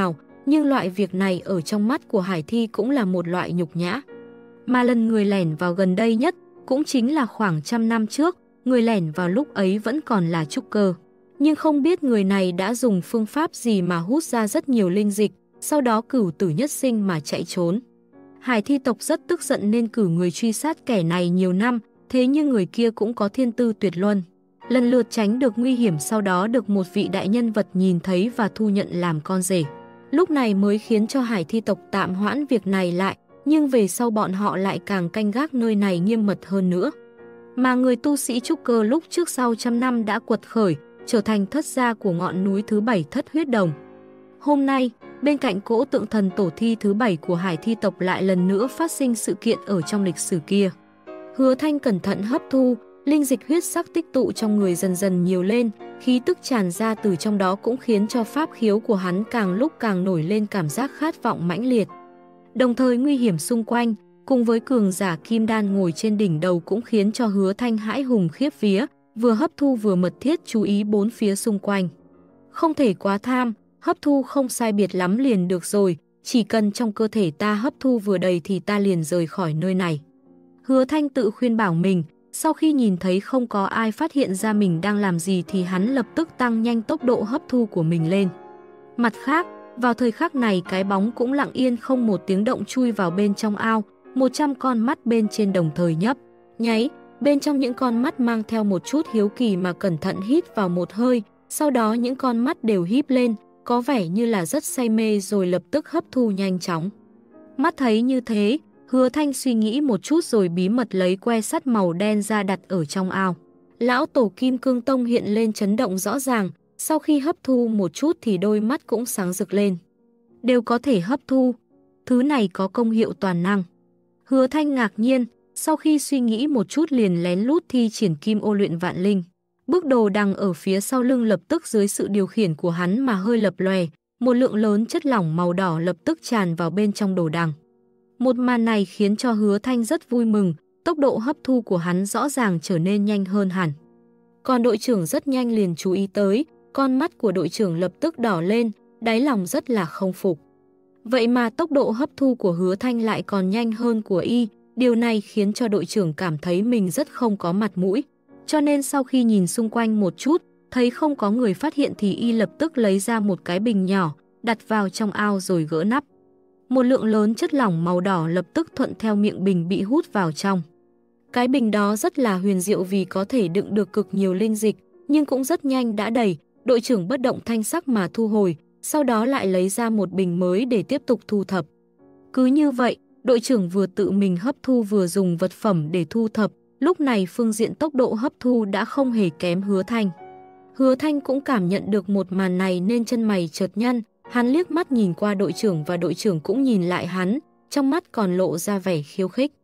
nhưng loại việc này ở trong mắt của Hải Thi cũng là một loại nhục nhã. Mà lần người lẻn vào gần đây nhất cũng chính là khoảng trăm năm trước, người lẻn vào lúc ấy vẫn còn là trúc cơ. Nhưng không biết người này đã dùng phương pháp gì mà hút ra rất nhiều linh dịch, sau đó cửu tử nhất sinh mà chạy trốn. Hải Thi tộc rất tức giận nên cử người truy sát kẻ này nhiều năm, thế nhưng người kia cũng có thiên tư tuyệt luân. Lần lượt tránh được nguy hiểm, sau đó được một vị đại nhân vật nhìn thấy và thu nhận làm con rể. Lúc này mới khiến cho Hải Thi tộc tạm hoãn việc này lại, nhưng về sau bọn họ lại càng canh gác nơi này nghiêm mật hơn nữa. Mà người tu sĩ trúc cơ lúc trước sau trăm năm đã quật khởi, trở thành thất gia của ngọn núi thứ bảy Thất Huyết Đồng. Hôm nay, bên cạnh cỗ tượng thần tổ thi thứ bảy của Hải Thi tộc lại lần nữa phát sinh sự kiện ở trong lịch sử kia. Hứa Thanh cẩn thận hấp thu, linh dịch huyết sắc tích tụ trong người dần dần nhiều lên, khí tức tràn ra từ trong đó cũng khiến cho pháp khiếu của hắn càng lúc càng nổi lên cảm giác khát vọng mãnh liệt. Đồng thời nguy hiểm xung quanh, cùng với cường giả kim đan ngồi trên đỉnh đầu cũng khiến cho Hứa Thanh hãi hùng khiếp vía, vừa hấp thu vừa mật thiết chú ý bốn phía xung quanh. Không thể quá tham, hấp thu không sai biệt lắm liền được rồi, chỉ cần trong cơ thể ta hấp thu vừa đầy thì ta liền rời khỏi nơi này. Hứa Thanh tự khuyên bảo mình, sau khi nhìn thấy không có ai phát hiện ra mình đang làm gì thì hắn lập tức tăng nhanh tốc độ hấp thu của mình lên. Mặt khác, vào thời khắc này cái bóng cũng lặng yên không một tiếng động chui vào bên trong ao, một trăm con mắt bên trên đồng thời nhấp, nháy, bên trong những con mắt mang theo một chút hiếu kỳ mà cẩn thận hít vào một hơi, sau đó những con mắt đều híp lên, có vẻ như là rất say mê rồi lập tức hấp thu nhanh chóng. Mắt thấy như thế, Hứa Thanh suy nghĩ một chút rồi bí mật lấy que sắt màu đen ra đặt ở trong ao. Lão tổ Kim Cương Tông hiện lên chấn động rõ ràng, sau khi hấp thu một chút thì đôi mắt cũng sáng rực lên. Đều có thể hấp thu, thứ này có công hiệu toàn năng. Hứa Thanh ngạc nhiên, sau khi suy nghĩ một chút liền lén lút thi triển Kim Ô Luyện Vạn Linh. Bước đồ đằng ở phía sau lưng lập tức dưới sự điều khiển của hắn mà hơi lập lòe, một lượng lớn chất lỏng màu đỏ lập tức tràn vào bên trong đồ đằng. Một màn này khiến cho Hứa Thanh rất vui mừng, tốc độ hấp thu của hắn rõ ràng trở nên nhanh hơn hẳn. Còn đội trưởng rất nhanh liền chú ý tới, con mắt của đội trưởng lập tức đỏ lên, đáy lòng rất là không phục. Vậy mà tốc độ hấp thu của Hứa Thanh lại còn nhanh hơn của y, điều này khiến cho đội trưởng cảm thấy mình rất không có mặt mũi. Cho nên sau khi nhìn xung quanh một chút, thấy không có người phát hiện thì y lập tức lấy ra một cái bình nhỏ, đặt vào trong ao rồi gỡ nắp. Một lượng lớn chất lỏng màu đỏ lập tức thuận theo miệng bình bị hút vào trong. Cái bình đó rất là huyền diệu vì có thể đựng được cực nhiều linh dịch, nhưng cũng rất nhanh đã đầy, đội trưởng bất động thanh sắc mà thu hồi, sau đó lại lấy ra một bình mới để tiếp tục thu thập. Cứ như vậy, đội trưởng vừa tự mình hấp thu vừa dùng vật phẩm để thu thập, lúc này phương diện tốc độ hấp thu đã không hề kém Hứa Thanh. Hứa Thanh cũng cảm nhận được một màn này nên chân mày chợt nhăn, hắn liếc mắt nhìn qua đội trưởng và đội trưởng cũng nhìn lại hắn, trong mắt còn lộ ra vẻ khiêu khích.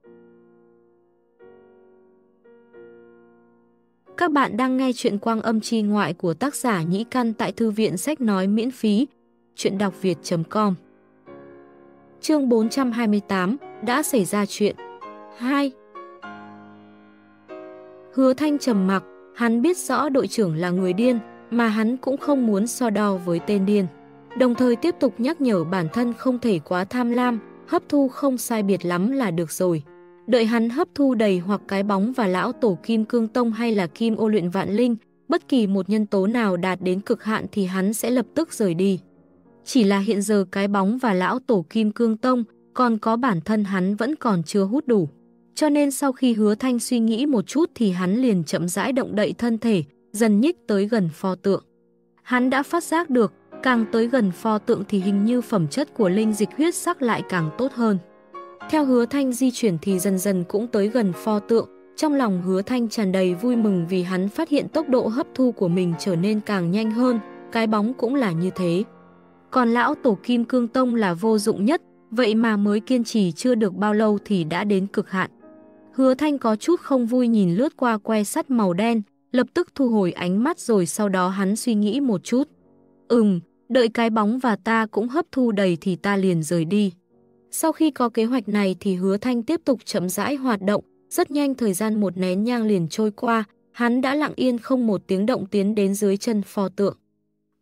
Các bạn đang nghe chuyện Quang Âm Chi Ngoại của tác giả Nhĩ Căn tại thư viện sách nói miễn phí, chuyện đọc việt chấm com. Chương bốn trăm hai mươi tám, đã xảy ra chuyện. hai. Hứa Thanh trầm mặc, hắn biết rõ đội trưởng là người điên, mà hắn cũng không muốn so đo với tên điên. Đồng thời tiếp tục nhắc nhở bản thân không thể quá tham lam, hấp thu không sai biệt lắm là được rồi. Đợi hắn hấp thu đầy hoặc cái bóng và lão tổ Kim Cương Tông hay là Kim Ô Luyện Vạn Linh, bất kỳ một nhân tố nào đạt đến cực hạn thì hắn sẽ lập tức rời đi. Chỉ là hiện giờ cái bóng và lão tổ Kim Cương Tông, còn có bản thân hắn vẫn còn chưa hút đủ. Cho nên sau khi Hứa Thanh suy nghĩ một chút thì hắn liền chậm rãi động đậy thân thể, dần nhích tới gần pho tượng. Hắn đã phát giác được, càng tới gần pho tượng thì hình như phẩm chất của linh dịch huyết sắc lại càng tốt hơn. Theo Hứa Thanh di chuyển thì dần dần cũng tới gần pho tượng, trong lòng Hứa Thanh tràn đầy vui mừng vì hắn phát hiện tốc độ hấp thu của mình trở nên càng nhanh hơn, cái bóng cũng là như thế. Còn lão tổ Kim Cương Tông là vô dụng nhất, vậy mà mới kiên trì chưa được bao lâu thì đã đến cực hạn. Hứa Thanh có chút không vui nhìn lướt qua que sắt màu đen, lập tức thu hồi ánh mắt rồi sau đó hắn suy nghĩ một chút. Ừm, đợi cái bóng và ta cũng hấp thu đầy thì ta liền rời đi. Sau khi có kế hoạch này thì Hứa Thanh tiếp tục chậm rãi hoạt động, rất nhanh thời gian một nén nhang liền trôi qua, hắn đã lặng yên không một tiếng động tiến đến dưới chân pho tượng.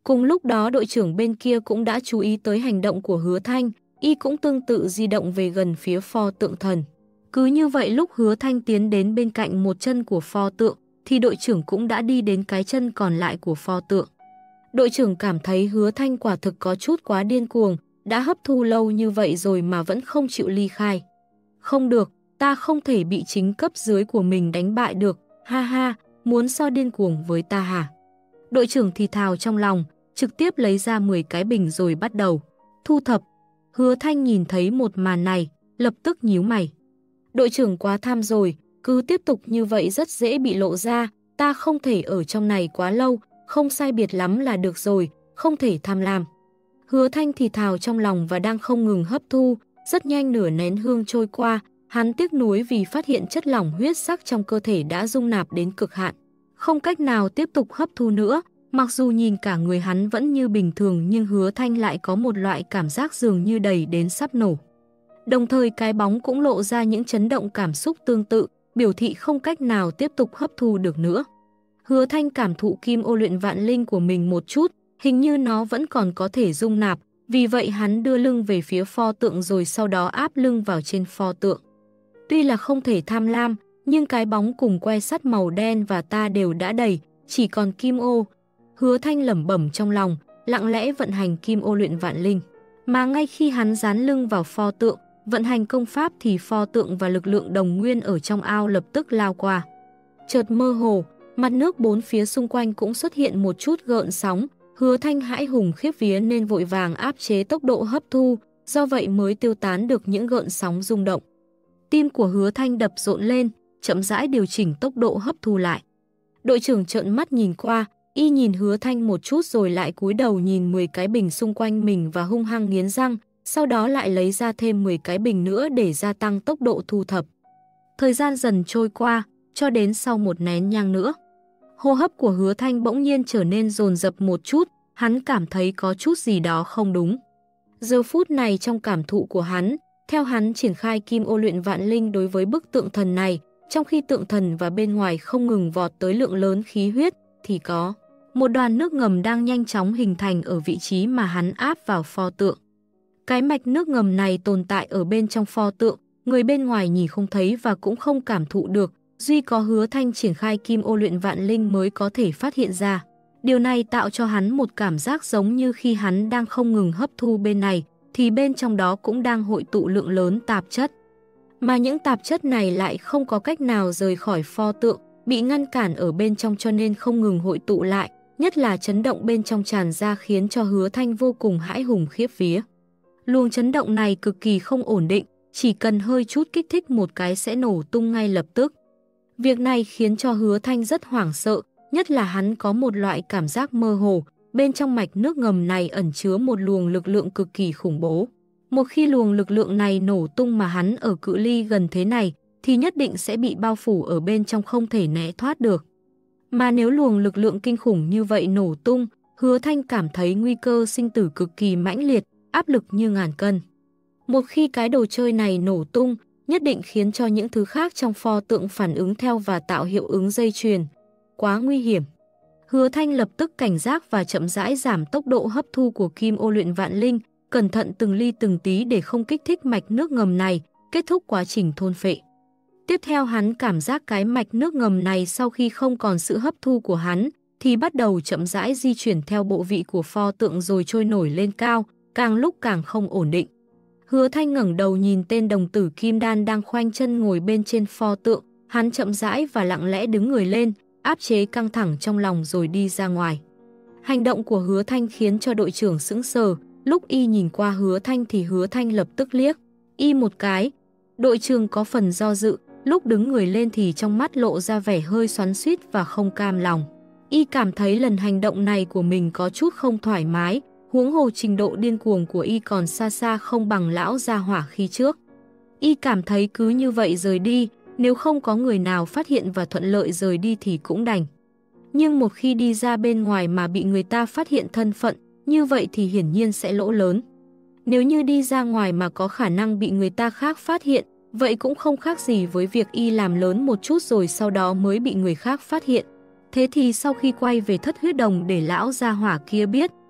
Cùng lúc đó đội trưởng bên kia cũng đã chú ý tới hành động của Hứa Thanh, y cũng tương tự di động về gần phía pho tượng thần. Cứ như vậy lúc Hứa Thanh tiến đến bên cạnh một chân của pho tượng, thì đội trưởng cũng đã đi đến cái chân còn lại của pho tượng. Đội trưởng cảm thấy Hứa Thanh quả thực có chút quá điên cuồng, đã hấp thu lâu như vậy rồi mà vẫn không chịu ly khai. Không được, ta không thể bị chính cấp dưới của mình đánh bại được, ha ha, muốn so điên cuồng với ta hả? Đội trưởng thì thào trong lòng, trực tiếp lấy ra mười cái bình rồi bắt đầu thu thập. Hứa Thanh nhìn thấy một màn này, lập tức nhíu mày. Đội trưởng quá tham rồi, cứ tiếp tục như vậy rất dễ bị lộ ra, ta không thể ở trong này quá lâu, không sai biệt lắm là được rồi, không thể tham lam. Hứa Thanh thì thào trong lòng và đang không ngừng hấp thu, rất nhanh nửa nén hương trôi qua, hắn tiếc nuối vì phát hiện chất lỏng huyết sắc trong cơ thể đã dung nạp đến cực hạn. Không cách nào tiếp tục hấp thu nữa, mặc dù nhìn cả người hắn vẫn như bình thường nhưng Hứa Thanh lại có một loại cảm giác dường như đầy đến sắp nổ. Đồng thời cái bóng cũng lộ ra những chấn động cảm xúc tương tự, biểu thị không cách nào tiếp tục hấp thu được nữa. Hứa Thanh cảm thụ kim ô luyện vạn linh của mình một chút, hình như nó vẫn còn có thể dung nạp, vì vậy hắn đưa lưng về phía pho tượng rồi sau đó áp lưng vào trên pho tượng. Tuy là không thể tham lam, nhưng cái bóng cùng que sắt màu đen và ta đều đã đầy, chỉ còn kim ô. Hứa Thanh lẩm bẩm trong lòng, lặng lẽ vận hành kim ô luyện vạn linh. Mà ngay khi hắn dán lưng vào pho tượng, vận hành công pháp thì pho tượng và lực lượng đồng nguyên ở trong ao lập tức lao qua. Chợt mơ hồ, mặt nước bốn phía xung quanh cũng xuất hiện một chút gợn sóng. Hứa Thanh hãi hùng khiếp vía nên vội vàng áp chế tốc độ hấp thu, do vậy mới tiêu tán được những gợn sóng rung động. Tim của Hứa Thanh đập rộn lên, chậm rãi điều chỉnh tốc độ hấp thu lại. Đội trưởng trợn mắt nhìn qua, y nhìn Hứa Thanh một chút rồi lại cúi đầu nhìn mười cái bình xung quanh mình và hung hăng nghiến răng, sau đó lại lấy ra thêm mười cái bình nữa để gia tăng tốc độ thu thập. Thời gian dần trôi qua, cho đến sau một nén nhang nữa. Hô hấp của Hứa Thanh bỗng nhiên trở nên dồn dập một chút, hắn cảm thấy có chút gì đó không đúng. Giờ phút này trong cảm thụ của hắn, theo hắn triển khai kim ô luyện vạn linh đối với bức tượng thần này, trong khi tượng thần và bên ngoài không ngừng vọt tới lượng lớn khí huyết, thì có một đoàn nước ngầm đang nhanh chóng hình thành ở vị trí mà hắn áp vào pho tượng. Cái mạch nước ngầm này tồn tại ở bên trong pho tượng, người bên ngoài nhìn không thấy và cũng không cảm thụ được, duy có Hứa Thanh triển khai kim ô luyện vạn linh mới có thể phát hiện ra. Điều này tạo cho hắn một cảm giác giống như khi hắn đang không ngừng hấp thu bên này, thì bên trong đó cũng đang hội tụ lượng lớn tạp chất. Mà những tạp chất này lại không có cách nào rời khỏi pho tượng, bị ngăn cản ở bên trong cho nên không ngừng hội tụ lại, nhất là chấn động bên trong tràn ra khiến cho Hứa Thanh vô cùng hãi hùng khiếp vía. Luồng chấn động này cực kỳ không ổn định, chỉ cần hơi chút kích thích một cái sẽ nổ tung ngay lập tức. Việc này khiến cho Hứa Thanh rất hoảng sợ, nhất là hắn có một loại cảm giác mơ hồ, bên trong mạch nước ngầm này ẩn chứa một luồng lực lượng cực kỳ khủng bố. Một khi luồng lực lượng này nổ tung mà hắn ở cự ly gần thế này, thì nhất định sẽ bị bao phủ ở bên trong không thể né thoát được. Mà nếu luồng lực lượng kinh khủng như vậy nổ tung, Hứa Thanh cảm thấy nguy cơ sinh tử cực kỳ mãnh liệt, áp lực như ngàn cân. Một khi cái đồ chơi này nổ tung, nhất định khiến cho những thứ khác trong pho tượng phản ứng theo và tạo hiệu ứng dây chuyền. Quá nguy hiểm. Hứa Thanh lập tức cảnh giác và chậm rãi giảm tốc độ hấp thu của kim ô luyện vạn linh, cẩn thận từng ly từng tí để không kích thích mạch nước ngầm này, kết thúc quá trình thôn phệ. Tiếp theo hắn cảm giác cái mạch nước ngầm này sau khi không còn sự hấp thu của hắn, thì bắt đầu chậm rãi di chuyển theo bộ vị của pho tượng rồi trôi nổi lên cao, càng lúc càng không ổn định. Hứa Thanh ngẩng đầu nhìn tên đồng tử kim đan đang khoanh chân ngồi bên trên pho tượng, hắn chậm rãi và lặng lẽ đứng người lên, áp chế căng thẳng trong lòng rồi đi ra ngoài. Hành động của Hứa Thanh khiến cho đội trưởng sững sờ, lúc y nhìn qua Hứa Thanh thì Hứa Thanh lập tức liếc y một cái. Đội trưởng có phần do dự, lúc đứng người lên thì trong mắt lộ ra vẻ hơi xoắn xuýt và không cam lòng. Y cảm thấy lần hành động này của mình có chút không thoải mái, huống hồ trình độ điên cuồng của y còn xa xa không bằng lão gia hỏa khi trước. Y cảm thấy cứ như vậy rời đi, nếu không có người nào phát hiện và thuận lợi rời đi thì cũng đành. Nhưng một khi đi ra bên ngoài mà bị người ta phát hiện thân phận, như vậy thì hiển nhiên sẽ lỗ lớn. Nếu như đi ra ngoài mà có khả năng bị người ta khác phát hiện, vậy cũng không khác gì với việc y làm lớn một chút rồi sau đó mới bị người khác phát hiện. Thế thì sau khi quay về thất huyết đồng để lão gia hỏa kia biết,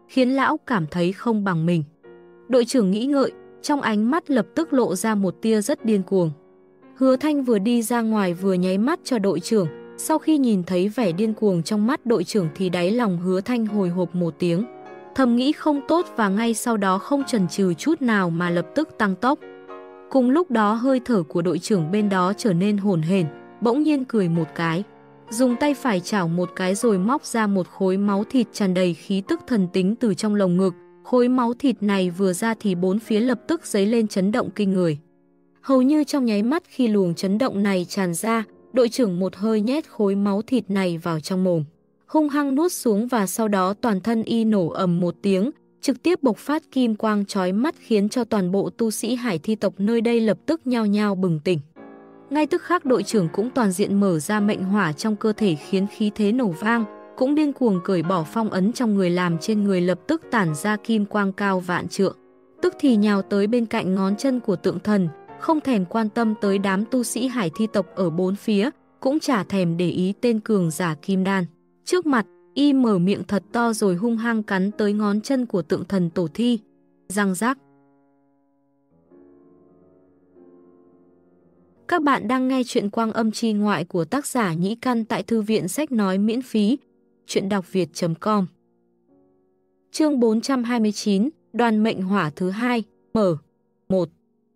khiến lão cảm thấy không bằng mình. Đội trưởng nghĩ ngợi, trong ánh mắt lập tức lộ ra một tia rất điên cuồng. Hứa Thanh vừa đi ra ngoài vừa nháy mắt cho đội trưởng, sau khi nhìn thấy vẻ điên cuồng trong mắt đội trưởng thì đáy lòng Hứa Thanh hồi hộp một tiếng. Thầm nghĩ không tốt và ngay sau đó không chần chừ chút nào mà lập tức tăng tốc. Cùng lúc đó hơi thở của đội trưởng bên đó trở nên hổn hển, bỗng nhiên cười một cái. Dùng tay phải chảo một cái rồi móc ra một khối máu thịt tràn đầy khí tức thần tính từ trong lồng ngực. Khối máu thịt này vừa ra thì bốn phía lập tức dấy lên chấn động kinh người. Hầu như trong nháy mắt khi luồng chấn động này tràn ra, đội trưởng một hơi nhét khối máu thịt này vào trong mồm. Hung hăng nuốt xuống và sau đó toàn thân y nổ ầm một tiếng, trực tiếp bộc phát kim quang chói mắt khiến cho toàn bộ tu sĩ hải thi tộc nơi đây lập tức nhao nhao bừng tỉnh. Ngay tức khắc đội trưởng cũng toàn diện mở ra mệnh hỏa trong cơ thể khiến khí thế nổ vang, cũng điên cuồng cởi bỏ phong ấn trong người làm trên người lập tức tản ra kim quang cao vạn trượng. Tức thì nhào tới bên cạnh ngón chân của tượng thần, không thèm quan tâm tới đám tu sĩ hải thi tộc ở bốn phía, cũng chả thèm để ý tên cường giả kim đan. Trước mặt, y mở miệng thật to rồi hung hăng cắn tới ngón chân của tượng thần tổ thi. Răng rác. Các bạn đang nghe chuyện Quang Âm Chi Ngoại của tác giả Nhĩ Căn tại thư viện sách nói miễn phí. Chuyện đọc việt chấm com. Chương bốn trăm hai mươi chín, Đoàn mệnh hỏa thứ hai, mở. một.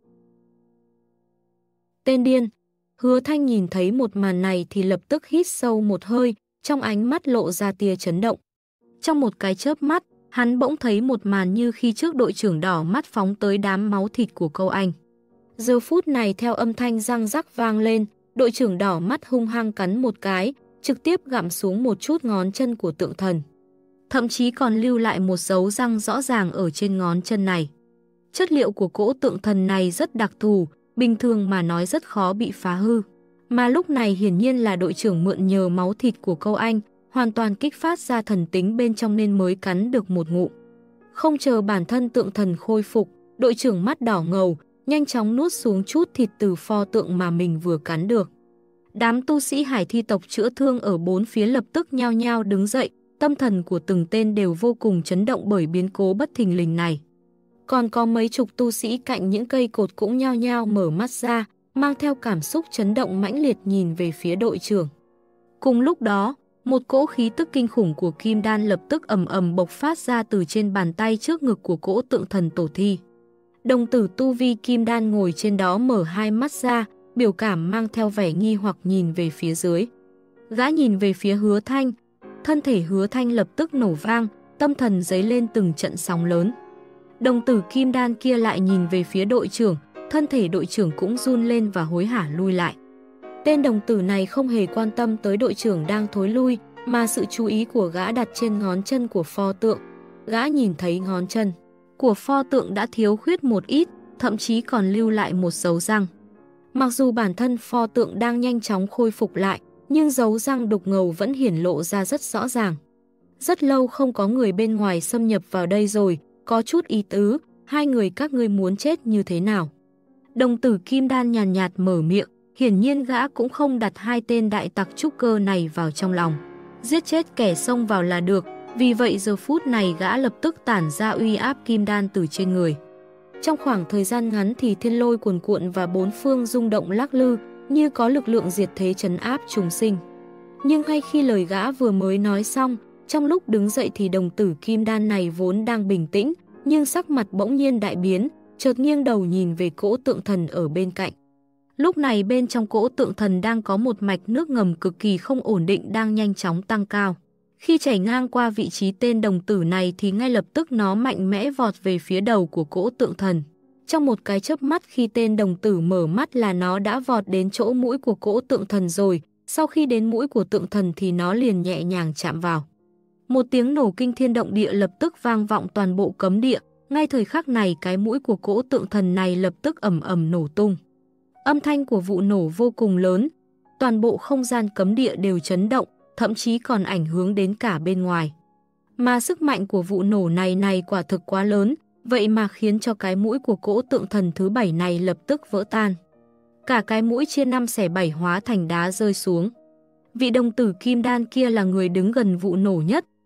Tên điên. Hứa Thanh nhìn thấy một màn này thì lập tức hít sâu một hơi, trong ánh mắt lộ ra tia chấn động. Trong một cái chớp mắt, hắn bỗng thấy một màn như khi trước đội trưởng đỏ mắt phóng tới đám máu thịt của câu anh. Giờ phút này theo âm thanh răng rắc vang lên, đội trưởng đỏ mắt hung hăng cắn một cái, trực tiếp gặm xuống một chút ngón chân của tượng thần. Thậm chí còn lưu lại một dấu răng rõ ràng ở trên ngón chân này. Chất liệu của cỗ tượng thần này rất đặc thù, bình thường mà nói rất khó bị phá hư. Mà lúc này hiển nhiên là đội trưởng mượn nhờ máu thịt của câu anh, hoàn toàn kích phát ra thần tính bên trong nên mới cắn được một ngụm. Không chờ bản thân tượng thần khôi phục, đội trưởng mắt đỏ ngầu, nhanh chóng nuốt xuống chút thịt từ pho tượng mà mình vừa cắn được. Đám tu sĩ hải thi tộc chữa thương ở bốn phía lập tức nhao nhao đứng dậy, tâm thần của từng tên đều vô cùng chấn động bởi biến cố bất thình lình này. Còn có mấy chục tu sĩ cạnh những cây cột cũng nhao nhao mở mắt ra, mang theo cảm xúc chấn động mãnh liệt nhìn về phía đội trưởng. Cùng lúc đó, một cỗ khí tức kinh khủng của kim đan lập tức ầm ầm bộc phát ra từ trên bàn tay trước ngực của cỗ tượng thần tổ thi. Đồng tử tu vi kim đan ngồi trên đó mở hai mắt ra, biểu cảm mang theo vẻ nghi hoặc nhìn về phía dưới. Gã nhìn về phía Hứa Thanh, thân thể Hứa Thanh lập tức nổ vang, tâm thần dấy lên từng trận sóng lớn. Đồng tử kim đan kia lại nhìn về phía đội trưởng, thân thể đội trưởng cũng run lên và hối hả lui lại. Tên đồng tử này không hề quan tâm tới đội trưởng đang thối lui, mà sự chú ý của gã đặt trên ngón chân của pho tượng. Gã nhìn thấy ngón chân của pho tượng đã thiếu khuyết một ít, thậm chí còn lưu lại một dấu răng. Mặc dù bản thân pho tượng đang nhanh chóng khôi phục lại, nhưng dấu răng đục ngầu vẫn hiển lộ ra rất rõ ràng. Rất lâu không có người bên ngoài xâm nhập vào đây rồi, có chút ý tứ, hai người các ngươi muốn chết như thế nào? Đồng tử kim đan nhàn nhạt, nhạt mở miệng, hiển nhiên gã cũng không đặt hai tên đại tặc trúc cơ này vào trong lòng. Giết chết kẻ xông vào là được, vì vậy giờ phút này gã lập tức tản ra uy áp kim đan từ trên người. Trong khoảng thời gian ngắn thì thiên lôi cuồn cuộn và bốn phương rung động lắc lư, như có lực lượng diệt thế trấn áp trùng sinh. Nhưng ngay khi lời gã vừa mới nói xong, trong lúc đứng dậy thì đồng tử kim đan này vốn đang bình tĩnh, nhưng sắc mặt bỗng nhiên đại biến, chợt nghiêng đầu nhìn về cỗ tượng thần ở bên cạnh. Lúc này bên trong cỗ tượng thần đang có một mạch nước ngầm cực kỳ không ổn định đang nhanh chóng tăng cao. Khi chảy ngang qua vị trí tên đồng tử này thì ngay lập tức nó mạnh mẽ vọt về phía đầu của cỗ tượng thần. Trong một cái chớp mắt khi tên đồng tử mở mắt là nó đã vọt đến chỗ mũi của cỗ tượng thần rồi, sau khi đến mũi của tượng thần thì nó liền nhẹ nhàng chạm vào. Một tiếng nổ kinh thiên động địa lập tức vang vọng toàn bộ cấm địa, ngay thời khắc này cái mũi của cỗ tượng thần này lập tức ầm ầm nổ tung. Âm thanh của vụ nổ vô cùng lớn, toàn bộ không gian cấm địa đều chấn động, thậm chí còn ảnh hưởng đến cả bên ngoài. Mà sức mạnh của vụ nổ này này quả thực quá lớn, vậy mà khiến cho cái mũi của cỗ tượng thần thứ bảy này lập tức vỡ tan. Cả cái mũi chia năm xẻ bảy hóa thành đá rơi xuống. Vị đồng tử kim đan kia là người đứng gần vụ nổ nhất,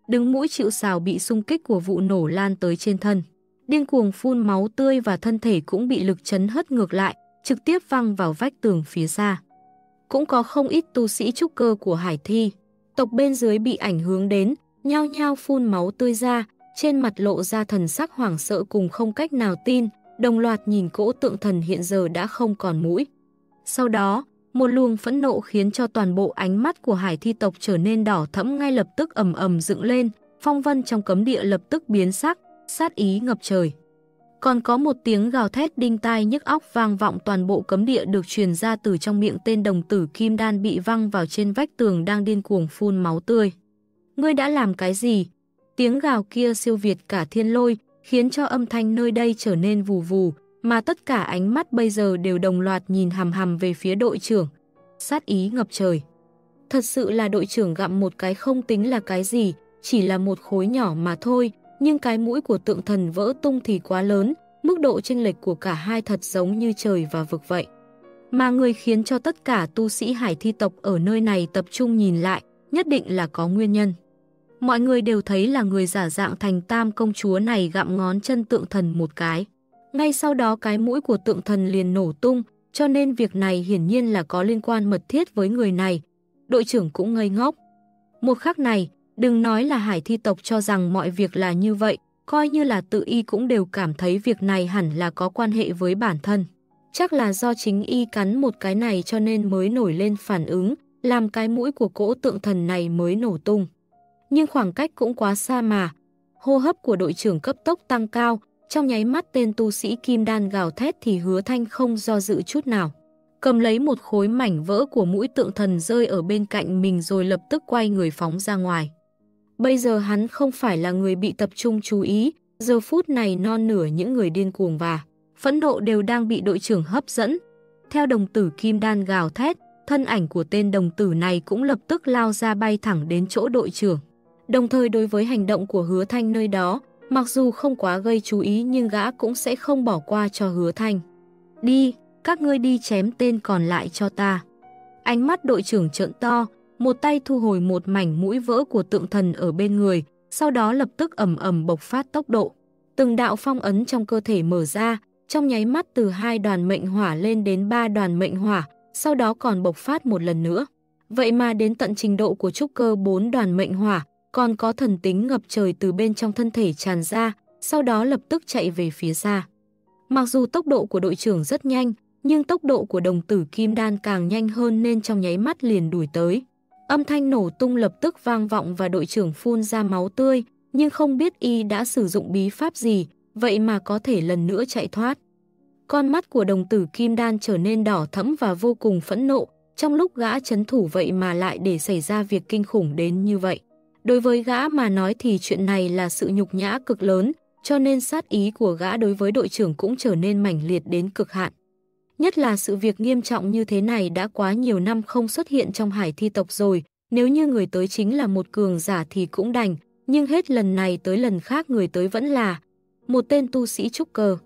đứng mũi chịu sào bị xung kích của vụ nổ lan tới trên thân. Điên cuồng phun máu tươi và thân thể cũng bị lực chấn hất ngược lại, trực tiếp văng vào vách tường phía xa. Cũng có không ít tu sĩ trúc cơ của Hải Thi tộc bên dưới bị ảnh hưởng đến, nhao nhao phun máu tươi ra, trên mặt lộ ra thần sắc hoảng sợ cùng không cách nào tin, đồng loạt nhìn cỗ tượng thần hiện giờ đã không còn mũi. Sau đó, một luồng phẫn nộ khiến cho toàn bộ ánh mắt của Hải Thi tộc trở nên đỏ thẫm, ngay lập tức ầm ầm dựng lên, phong vân trong cấm địa lập tức biến sắc, sát ý ngập trời. Còn có một tiếng gào thét đinh tai nhức óc vang vọng toàn bộ cấm địa được truyền ra từ trong miệng tên đồng tử kim đan bị văng vào trên vách tường đang điên cuồng phun máu tươi. Ngươi đã làm cái gì? Tiếng gào kia siêu việt cả thiên lôi, khiến cho âm thanh nơi đây trở nên vù vù, mà tất cả ánh mắt bây giờ đều đồng loạt nhìn hằm hằm về phía đội trưởng. Sát ý ngập trời. Thật sự là đội trưởng gặm một cái không tính là cái gì, chỉ là một khối nhỏ mà thôi, nhưng cái mũi của tượng thần vỡ tung thì quá lớn, mức độ chênh lệch của cả hai thật giống như trời và vực vậy. Mà người khiến cho tất cả tu sĩ Hải Thi tộc ở nơi này tập trung nhìn lại, nhất định là có nguyên nhân. Mọi người đều thấy là người giả dạng thành Tam công chúa này gặm ngón chân tượng thần một cái. Ngay sau đó cái mũi của tượng thần liền nổ tung, cho nên việc này hiển nhiên là có liên quan mật thiết với người này. Đội trưởng cũng ngây ngốc. Một khắc này, đừng nói là Hải Thi tộc cho rằng mọi việc là như vậy, coi như là tự y cũng đều cảm thấy việc này hẳn là có quan hệ với bản thân. Chắc là do chính y cắn một cái này cho nên mới nổi lên phản ứng, làm cái mũi của cỗ tượng thần này mới nổ tung. Nhưng khoảng cách cũng quá xa mà. Hô hấp của đội trưởng cấp tốc tăng cao, trong nháy mắt tên tu sĩ kim đan gào thét thì Hứa Thanh không do dự chút nào. Cầm lấy một khối mảnh vỡ của mũi tượng thần rơi ở bên cạnh mình rồi lập tức quay người phóng ra ngoài. Bây giờ hắn không phải là người bị tập trung chú ý, giờ phút này non nửa những người điên cuồng và phẫn nộ đều đang bị đội trưởng hấp dẫn. Theo đồng tử kim đan gào thét, thân ảnh của tên đồng tử này cũng lập tức lao ra bay thẳng đến chỗ đội trưởng. Đồng thời đối với hành động của Hứa Thanh nơi đó, mặc dù không quá gây chú ý nhưng gã cũng sẽ không bỏ qua cho Hứa Thanh. Đi, các ngươi đi chém tên còn lại cho ta. Ánh mắt đội trưởng trợn to, một tay thu hồi một mảnh mũi vỡ của tượng thần ở bên người, sau đó lập tức ầm ầm bộc phát tốc độ. Từng đạo phong ấn trong cơ thể mở ra, trong nháy mắt từ hai đoàn mệnh hỏa lên đến ba đoàn mệnh hỏa, sau đó còn bộc phát một lần nữa. Vậy mà đến tận trình độ của trúc cơ bốn đoàn mệnh hỏa, còn có thần tính ngập trời từ bên trong thân thể tràn ra, sau đó lập tức chạy về phía xa. Mặc dù tốc độ của đội trưởng rất nhanh, nhưng tốc độ của đồng tử kim đan càng nhanh hơn nên trong nháy mắt liền đuổi tới. Âm thanh nổ tung lập tức vang vọng và đội trưởng phun ra máu tươi, nhưng không biết y đã sử dụng bí pháp gì, vậy mà có thể lần nữa chạy thoát. Con mắt của đồng tử kim đan trở nên đỏ thẫm và vô cùng phẫn nộ, trong lúc gã trấn thủ vậy mà lại để xảy ra việc kinh khủng đến như vậy. Đối với gã mà nói thì chuyện này là sự nhục nhã cực lớn, cho nên sát ý của gã đối với đội trưởng cũng trở nên mãnh liệt đến cực hạn. Nhất là sự việc nghiêm trọng như thế này đã quá nhiều năm không xuất hiện trong Hải Thi tộc rồi, nếu như người tới chính là một cường giả thì cũng đành, nhưng hết lần này tới lần khác người tới vẫn là một tên tu sĩ trúc cơ.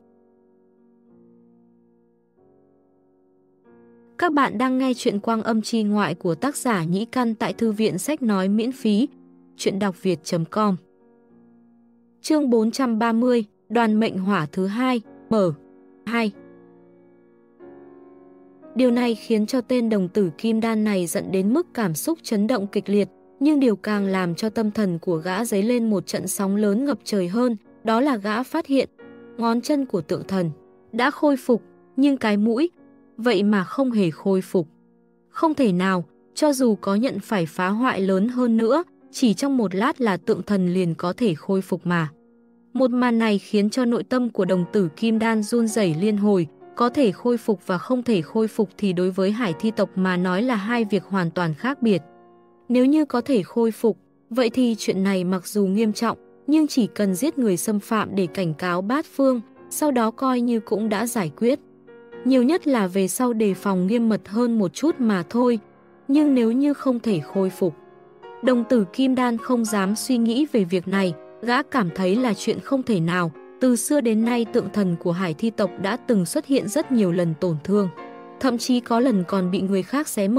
Các bạn đang nghe chuyện Quang Âm Chi Ngoại của tác giả Nhĩ Căn tại thư viện sách nói miễn phí, chuyện đọc việt chấm com. Chương bốn trăm ba mươi, đoàn mệnh hỏa thứ hai, mở hai. Điều này khiến cho tên đồng tử kim đan này dẫn đến mức cảm xúc chấn động kịch liệt, nhưng điều càng làm cho tâm thần của gã dấy lên một trận sóng lớn ngập trời hơn, đó là gã phát hiện ngón chân của tượng thần đã khôi phục, nhưng cái mũi vậy mà không hề khôi phục. Không thể nào, cho dù có nhận phải phá hoại lớn hơn nữa, chỉ trong một lát là tượng thần liền có thể khôi phục mà. Một màn này khiến cho nội tâm của đồng tử kim đan run rẩy liên hồi, có thể khôi phục và không thể khôi phục thì đối với Hải Thi tộc mà nói là hai việc hoàn toàn khác biệt. Nếu như có thể khôi phục, vậy thì chuyện này mặc dù nghiêm trọng, nhưng chỉ cần giết người xâm phạm để cảnh cáo bát phương, sau đó coi như cũng đã giải quyết. Nhiều nhất là về sau đề phòng nghiêm mật hơn một chút mà thôi, nhưng nếu như không thể khôi phục. Đồng tử kim đan không dám suy nghĩ về việc này, gã cảm thấy là chuyện không thể nào. Từ xưa đến nay tượng thần của Hải Thi tộc đã từng xuất hiện rất nhiều lần tổn thương. Thậm chí có lần còn bị người khác xé mở,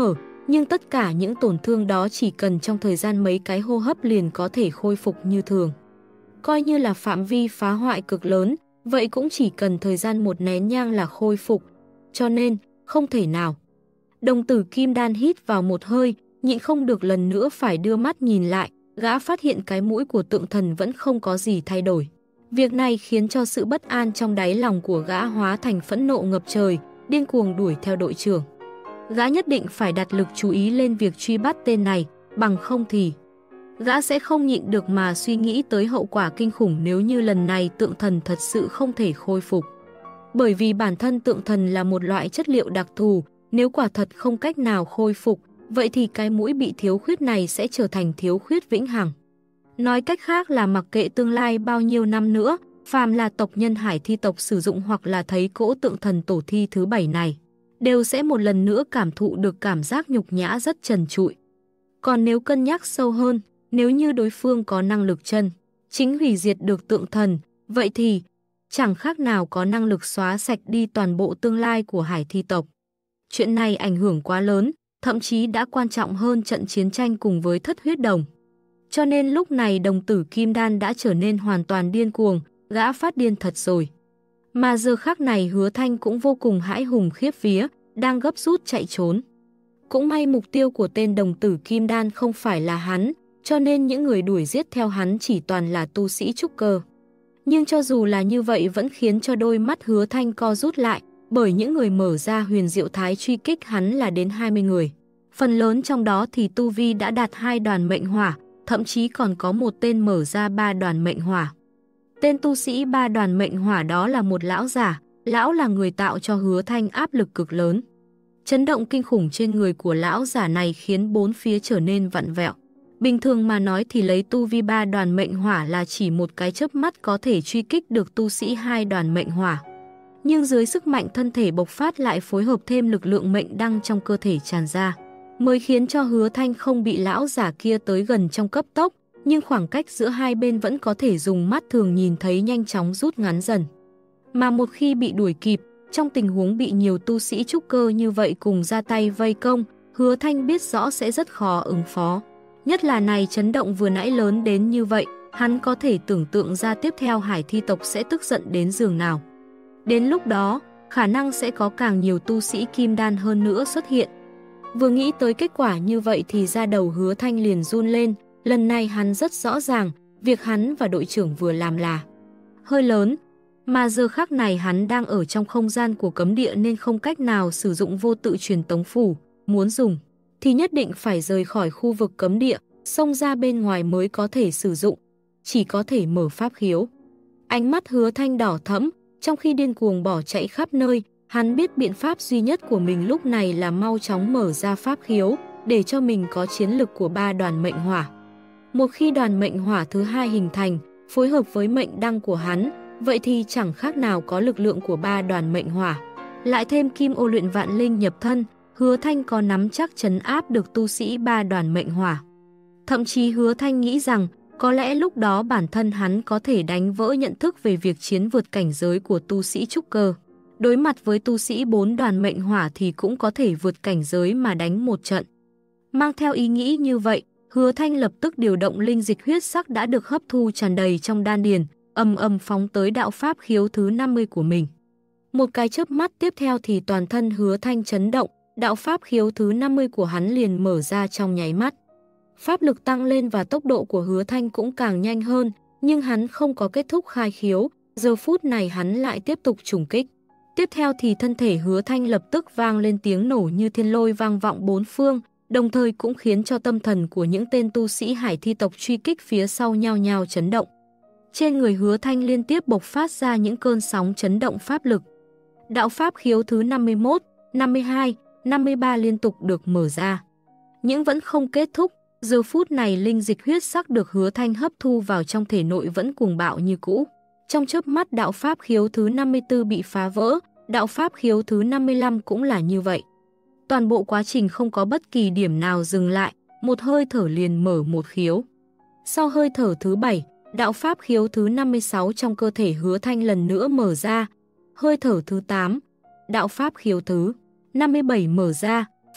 Nhưng tất cả những tổn thương đó chỉ cần trong thời gian mấy cái hô hấp liền có thể khôi phục như thường. Coi như là phạm vi phá hoại cực lớn, vậy cũng chỉ cần thời gian một nén nhang là khôi phục. Cho nên, không thể nào. Đồng tử Kim Đan hít vào một hơi, nhịn không được lần nữa phải đưa mắt nhìn lại, gã phát hiện cái mũi của tượng thần vẫn không có gì thay đổi. Việc này khiến cho sự bất an trong đáy lòng của gã hóa thành phẫn nộ ngập trời, điên cuồng đuổi theo đội trưởng. Gã nhất định phải đặt lực chú ý lên việc truy bắt tên này, bằng không thì gã sẽ không nhịn được mà suy nghĩ tới hậu quả kinh khủng nếu như lần này tượng thần thật sự không thể khôi phục. Bởi vì bản thân tượng thần là một loại chất liệu đặc thù, nếu quả thật không cách nào khôi phục, vậy thì cái mũi bị thiếu khuyết này sẽ trở thành thiếu khuyết vĩnh hằng. Nói cách khác là mặc kệ tương lai bao nhiêu năm nữa, phàm là tộc nhân Hải Thi tộc sử dụng hoặc là thấy cỗ tượng thần tổ thi thứ bảy này, đều sẽ một lần nữa cảm thụ được cảm giác nhục nhã rất trần trụi. Còn nếu cân nhắc sâu hơn, nếu như đối phương có năng lực chân chính hủy diệt được tượng thần, vậy thì chẳng khác nào có năng lực xóa sạch đi toàn bộ tương lai của Hải Thi tộc. Chuyện này ảnh hưởng quá lớn, thậm chí đã quan trọng hơn trận chiến tranh cùng với Thất Huyết Đồng. Cho nên lúc này đồng tử Kim Đan đã trở nên hoàn toàn điên cuồng, gã phát điên thật rồi. Mà giờ khắc này Hứa Thanh cũng vô cùng hãi hùng khiếp vía, đang gấp rút chạy trốn. Cũng may mục tiêu của tên đồng tử Kim Đan không phải là hắn, cho nên những người đuổi giết theo hắn chỉ toàn là tu sĩ trúc cơ. Nhưng cho dù là như vậy vẫn khiến cho đôi mắt Hứa Thanh co rút lại, bởi những người mở ra huyền diệu thái truy kích hắn là đến hai mươi người. Phần lớn trong đó thì tu vi đã đạt hai đoàn mệnh hỏa, thậm chí còn có một tên mở ra ba đoàn mệnh hỏa. Tên tu sĩ ba đoàn mệnh hỏa đó là một lão giả, lão là người tạo cho Hứa Thanh áp lực cực lớn. Chấn động kinh khủng trên người của lão giả này khiến bốn phía trở nên vặn vẹo. Bình thường mà nói thì lấy tu vi ba đoàn mệnh hỏa là chỉ một cái chớp mắt có thể truy kích được tu sĩ hai đoàn mệnh hỏa. Nhưng dưới sức mạnh thân thể bộc phát lại phối hợp thêm lực lượng mệnh đăng trong cơ thể tràn ra, mới khiến cho Hứa Thanh không bị lão giả kia tới gần trong cấp tốc, nhưng khoảng cách giữa hai bên vẫn có thể dùng mắt thường nhìn thấy nhanh chóng rút ngắn dần. Mà một khi bị đuổi kịp, trong tình huống bị nhiều tu sĩ trúc cơ như vậy cùng ra tay vây công, Hứa Thanh biết rõ sẽ rất khó ứng phó. Nhất là này chấn động vừa nãy lớn đến như vậy, hắn có thể tưởng tượng ra tiếp theo Hải Thi tộc sẽ tức giận đến giường nào. Đến lúc đó, khả năng sẽ có càng nhiều tu sĩ kim đan hơn nữa xuất hiện. Vừa nghĩ tới kết quả như vậy thì da đầu Hứa Thanh liền run lên, lần này hắn rất rõ ràng, việc hắn và đội trưởng vừa làm là hơi lớn, mà giờ khắc này hắn đang ở trong không gian của cấm địa nên không cách nào sử dụng vô tự truyền tống phủ, muốn dùng thì nhất định phải rời khỏi khu vực cấm địa, xông ra bên ngoài mới có thể sử dụng, chỉ có thể mở pháp khiếu. Ánh mắt Hứa Thanh đỏ thẫm, trong khi điên cuồng bỏ chạy khắp nơi, hắn biết biện pháp duy nhất của mình lúc này là mau chóng mở ra pháp khiếu, để cho mình có chiến lực của ba đoàn mệnh hỏa. Một khi đoàn mệnh hỏa thứ hai hình thành, phối hợp với mệnh đăng của hắn, vậy thì chẳng khác nào có lực lượng của ba đoàn mệnh hỏa. Lại thêm kim ô luyện vạn linh nhập thân, Hứa Thanh có nắm chắc trấn áp được tu sĩ ba đoàn mệnh hỏa. Thậm chí Hứa Thanh nghĩ rằng, có lẽ lúc đó bản thân hắn có thể đánh vỡ nhận thức về việc chiến vượt cảnh giới của tu sĩ trúc cơ. Đối mặt với tu sĩ bốn đoàn mệnh hỏa thì cũng có thể vượt cảnh giới mà đánh một trận. Mang theo ý nghĩ như vậy, Hứa Thanh lập tức điều động linh dịch huyết sắc đã được hấp thu tràn đầy trong đan điền, ầm ầm phóng tới đạo pháp khiếu thứ năm mươi của mình. Một cái chớp mắt tiếp theo thì toàn thân Hứa Thanh chấn động, đạo pháp khiếu thứ năm mươi của hắn liền mở ra trong nháy mắt. Pháp lực tăng lên và tốc độ của Hứa Thanh cũng càng nhanh hơn, nhưng hắn không có kết thúc khai khiếu, giờ phút này hắn lại tiếp tục trùng kích. Tiếp theo thì thân thể Hứa Thanh lập tức vang lên tiếng nổ như thiên lôi vang vọng bốn phương, đồng thời cũng khiến cho tâm thần của những tên tu sĩ Hải Thi tộc truy kích phía sau nhao nhao chấn động. Trên người Hứa Thanh liên tiếp bộc phát ra những cơn sóng chấn động pháp lực. Đạo pháp khiếu thứ năm mươi mốt, năm mươi hai, năm mươi ba liên tục được mở ra. Nhưng vẫn không kết thúc, giờ phút này linh dịch huyết sắc được Hứa Thanh hấp thu vào trong thể nội vẫn cuồng bạo như cũ. Trong chớp mắt đạo pháp khiếu thứ năm mươi tư bị phá vỡ, đạo pháp khiếu thứ năm mươi lăm cũng là như vậy. Toàn bộ quá trình không có bất kỳ điểm nào dừng lại, một hơi thở liền mở một khiếu. Sau hơi thở thứ bảy, đạo pháp khiếu thứ năm mươi sáu trong cơ thể Hứa Thanh lần nữa mở ra. Hơi thở thứ tám, đạo pháp khiếu thứ năm mươi bảy mở ra,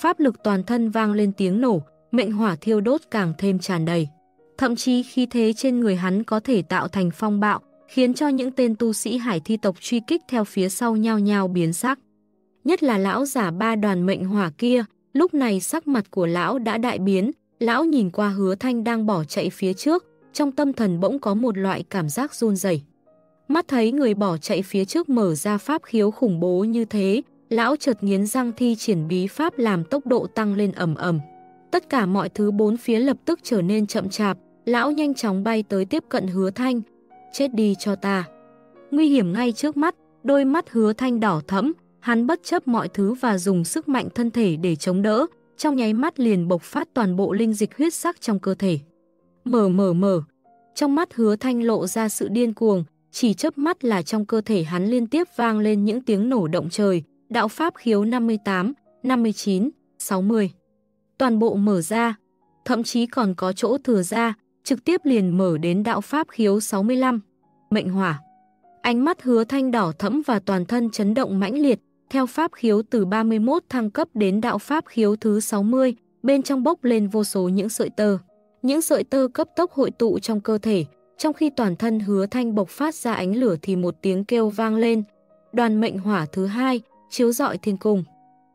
Pháp lực toàn thân vang lên tiếng nổ, mệnh hỏa thiêu đốt càng thêm tràn đầy. Thậm chí khí thế trên người hắn có thể tạo thành phong bạo, khiến cho những tên tu sĩ hải thi tộc truy kích theo phía sau nhao nhao biến sắc. Nhất là lão giả ba đoàn mệnh hỏa kia, lúc này sắc mặt của lão đã đại biến, lão nhìn qua Hứa Thanh đang bỏ chạy phía trước, trong tâm thần bỗng có một loại cảm giác run rẩy. Mắt thấy người bỏ chạy phía trước mở ra pháp khiếu khủng bố như thế, lão chợt nghiến răng thi triển bí pháp làm tốc độ tăng lên ầm ầm. Tất cả mọi thứ bốn phía lập tức trở nên chậm chạp, lão nhanh chóng bay tới tiếp cận Hứa Thanh. Chết đi cho ta. Nguy hiểm ngay trước mắt, đôi mắt Hứa Thanh đỏ thẫm, hắn bất chấp mọi thứ và dùng sức mạnh thân thể để chống đỡ, trong nháy mắt liền bộc phát toàn bộ linh dịch huyết sắc trong cơ thể. Mở mở mở, trong mắt Hứa Thanh lộ ra sự điên cuồng, chỉ chớp mắt là trong cơ thể hắn liên tiếp vang lên những tiếng nổ động trời, đạo pháp khiếu năm mươi tám, năm mươi chín, sáu mươi. Toàn bộ mở ra, thậm chí còn có chỗ thừa ra, trực tiếp liền mở đến đạo pháp khiếu sáu mươi lăm, mệnh hỏa. Ánh mắt Hứa Thanh đỏ thẫm và toàn thân chấn động mãnh liệt, theo pháp khiếu từ ba mươi mốt thăng cấp đến đạo pháp khiếu thứ sáu mươi, bên trong bốc lên vô số những sợi tơ. Những sợi tơ cấp tốc hội tụ trong cơ thể, trong khi toàn thân Hứa Thanh bộc phát ra ánh lửa thì một tiếng kêu vang lên. Đoàn mệnh hỏa thứ hai, chiếu rọi thiên cung.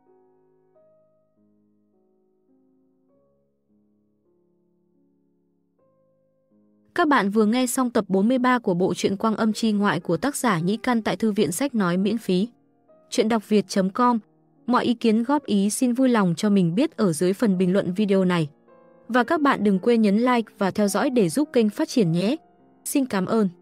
Các bạn vừa nghe xong tập bốn mươi ba của bộ truyện Quang Âm Chi Ngoại của tác giả Nhĩ Căn tại Thư viện Sách Nói miễn phí. Chuyện đọc việt chấm com. Mọi ý kiến góp ý xin vui lòng cho mình biết ở dưới phần bình luận video này. Và các bạn đừng quên nhấn like và theo dõi để giúp kênh phát triển nhé. Xin cảm ơn.